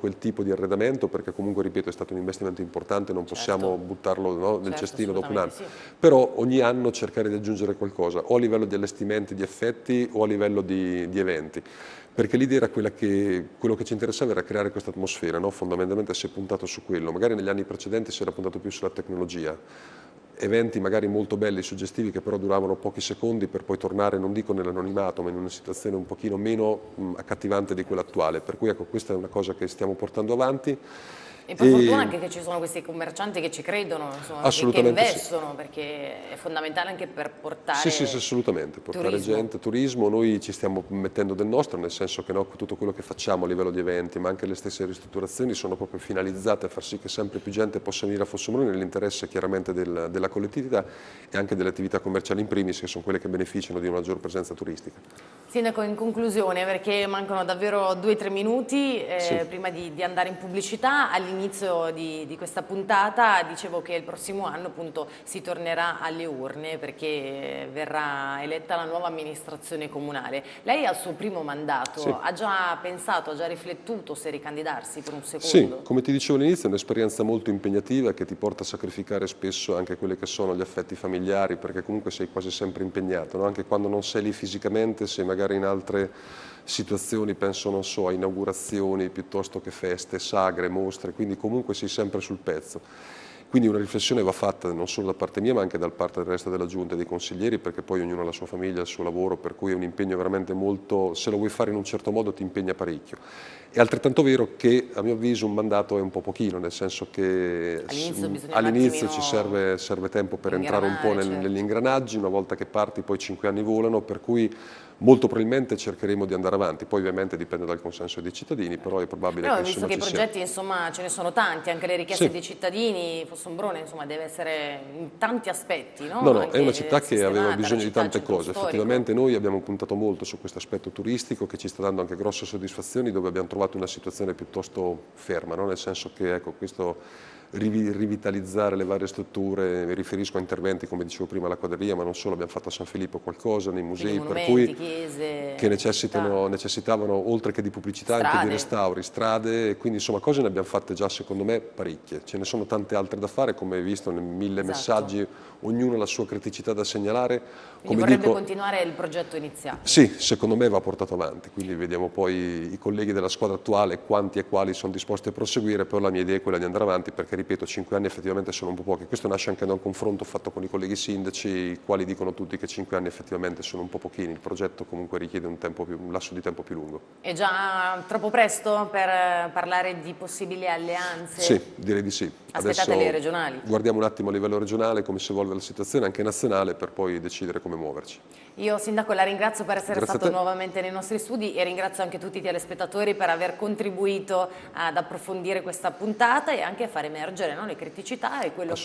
di arredamento, perché comunque, ripeto, è stato un investimento importante, non possiamo buttarlo, no, nel cestino dopo un anno. Sì. Però ogni anno cercare di aggiungere qualcosa, o a livello di allestimenti, di effetti, o a livello di eventi. Perché l'idea era quella che quello che ci interessava era creare questa atmosfera, no? Fondamentalmente si è puntato su quello. Magari negli anni precedenti si era puntato più sulla tecnologia. Eventi magari molto belli, suggestivi, che però duravano pochi secondi per poi tornare, non dico nell'anonimato, ma in una situazione un pochino meno accattivante di quella attuale. Per cui ecco, questa è una cosa che stiamo portando avanti. E per fortuna anche che ci sono questi commercianti che ci credono, insomma, che investono, sì. Perché è fondamentale anche per portare Sì, assolutamente, portare turismo. gente, turismo. Noi ci stiamo mettendo del nostro, nel senso che, no, tutto quello che facciamo a livello di eventi, ma anche le stesse ristrutturazioni, sono proprio finalizzate a far sì che sempre più gente possa venire a Fossombrone, nell'interesse chiaramente della collettività e anche delle attività commerciali in primis, che sono quelle che beneficiano di una maggior presenza turistica. Sindaco, in conclusione, perché mancano davvero 2-3 minuti Sì. prima di andare in pubblicità, all'inizio di questa puntata dicevo che il prossimo anno appunto si tornerà alle urne perché verrà eletta la nuova amministrazione comunale. Lei al suo primo mandato Sì. ha già pensato, ha già riflettuto se ricandidarsi per un secondo? Sì, come ti dicevo all'inizio, è un'esperienza molto impegnativa che ti porta a sacrificare spesso anche quelli che sono gli affetti familiari, perché comunque sei quasi sempre impegnato, no? Anche quando non sei lì fisicamente, sei magari in altre situazioni, penso, non so, a inaugurazioni piuttosto che feste, sagre, mostre, quindi comunque sei sempre sul pezzo. Quindi una riflessione va fatta non solo da parte mia, ma anche da parte del resto della giunta e dei consiglieri, perché poi ognuno ha la sua famiglia, il suo lavoro, per cui è un impegno veramente molto, se lo vuoi fare in un certo modo ti impegna parecchio. È altrettanto vero che a mio avviso un mandato è un po' pochino, nel senso che all'inizio ci serve tempo per entrare un po' negli ingranaggi, una volta che parti poi 5 anni volano, per cui molto probabilmente cercheremo di andare avanti, poi ovviamente dipende dal consenso dei cittadini, però è probabile che visto che i progetti insomma ce ne sono tanti, anche le richieste dei cittadini, Fossombrone insomma deve essere in tanti aspetti, no? No, è una città che aveva bisogno di tante cose, effettivamente noi abbiamo puntato molto su questo aspetto turistico che ci sta dando anche grosse soddisfazioni, dove abbiamo trovato una situazione piuttosto ferma, no? Nel senso che ecco, questo rivitalizzare le varie strutture, mi riferisco a interventi come dicevo prima alla quadreria, ma non solo, abbiamo fatto a San Filippo qualcosa, nei musei, per cui chiese, che necessitavano oltre che di pubblicità strade, anche di restauri, strade, quindi insomma cose ne abbiamo fatte già secondo me parecchie, ce ne sono tante altre da fare, come hai visto nei 1000 messaggi, ognuno ha la sua criticità da segnalare. Quindi vorrebbe continuare il progetto iniziato? Sì, secondo me va portato avanti, quindi vediamo poi i colleghi della squadra attuale quanti e quali sono disposti a proseguire, però la mia idea è quella di andare avanti perché, ripeto, 5 anni effettivamente sono un po' pochi. Questo nasce anche da un confronto fatto con i colleghi sindaci, i quali dicono tutti che 5 anni effettivamente sono un po' pochini, il progetto comunque richiede un lasso di tempo più lungo. È già troppo presto per parlare di possibili alleanze? Sì, direi di sì. Aspettate le regionali? Guardiamo un attimo a livello regionale come si evolve la situazione, anche nazionale, per poi decidere come muoverci. Io, Sindaco, la ringrazio per essere stato nuovamente nei nostri studi e ringrazio anche tutti i telespettatori per aver contribuito ad approfondire questa puntata e anche a far emergere, no, le criticità e quello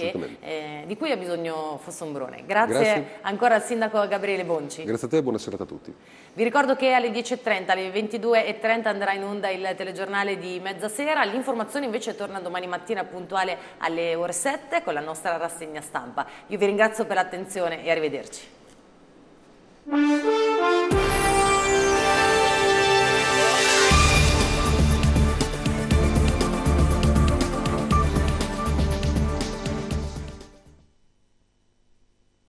di cui ha bisogno Fossombrone. Grazie ancora al Sindaco Gabriele Bonci. Grazie a te e buona serata a tutti. Vi ricordo che alle 10:30, alle 22:30 andrà in onda il telegiornale di mezzasera, l'informazione invece torna domani mattina puntuale alle ore 7 con la nostra rassegna stampa. Io vi ringrazio per l'attenzione e arrivederci.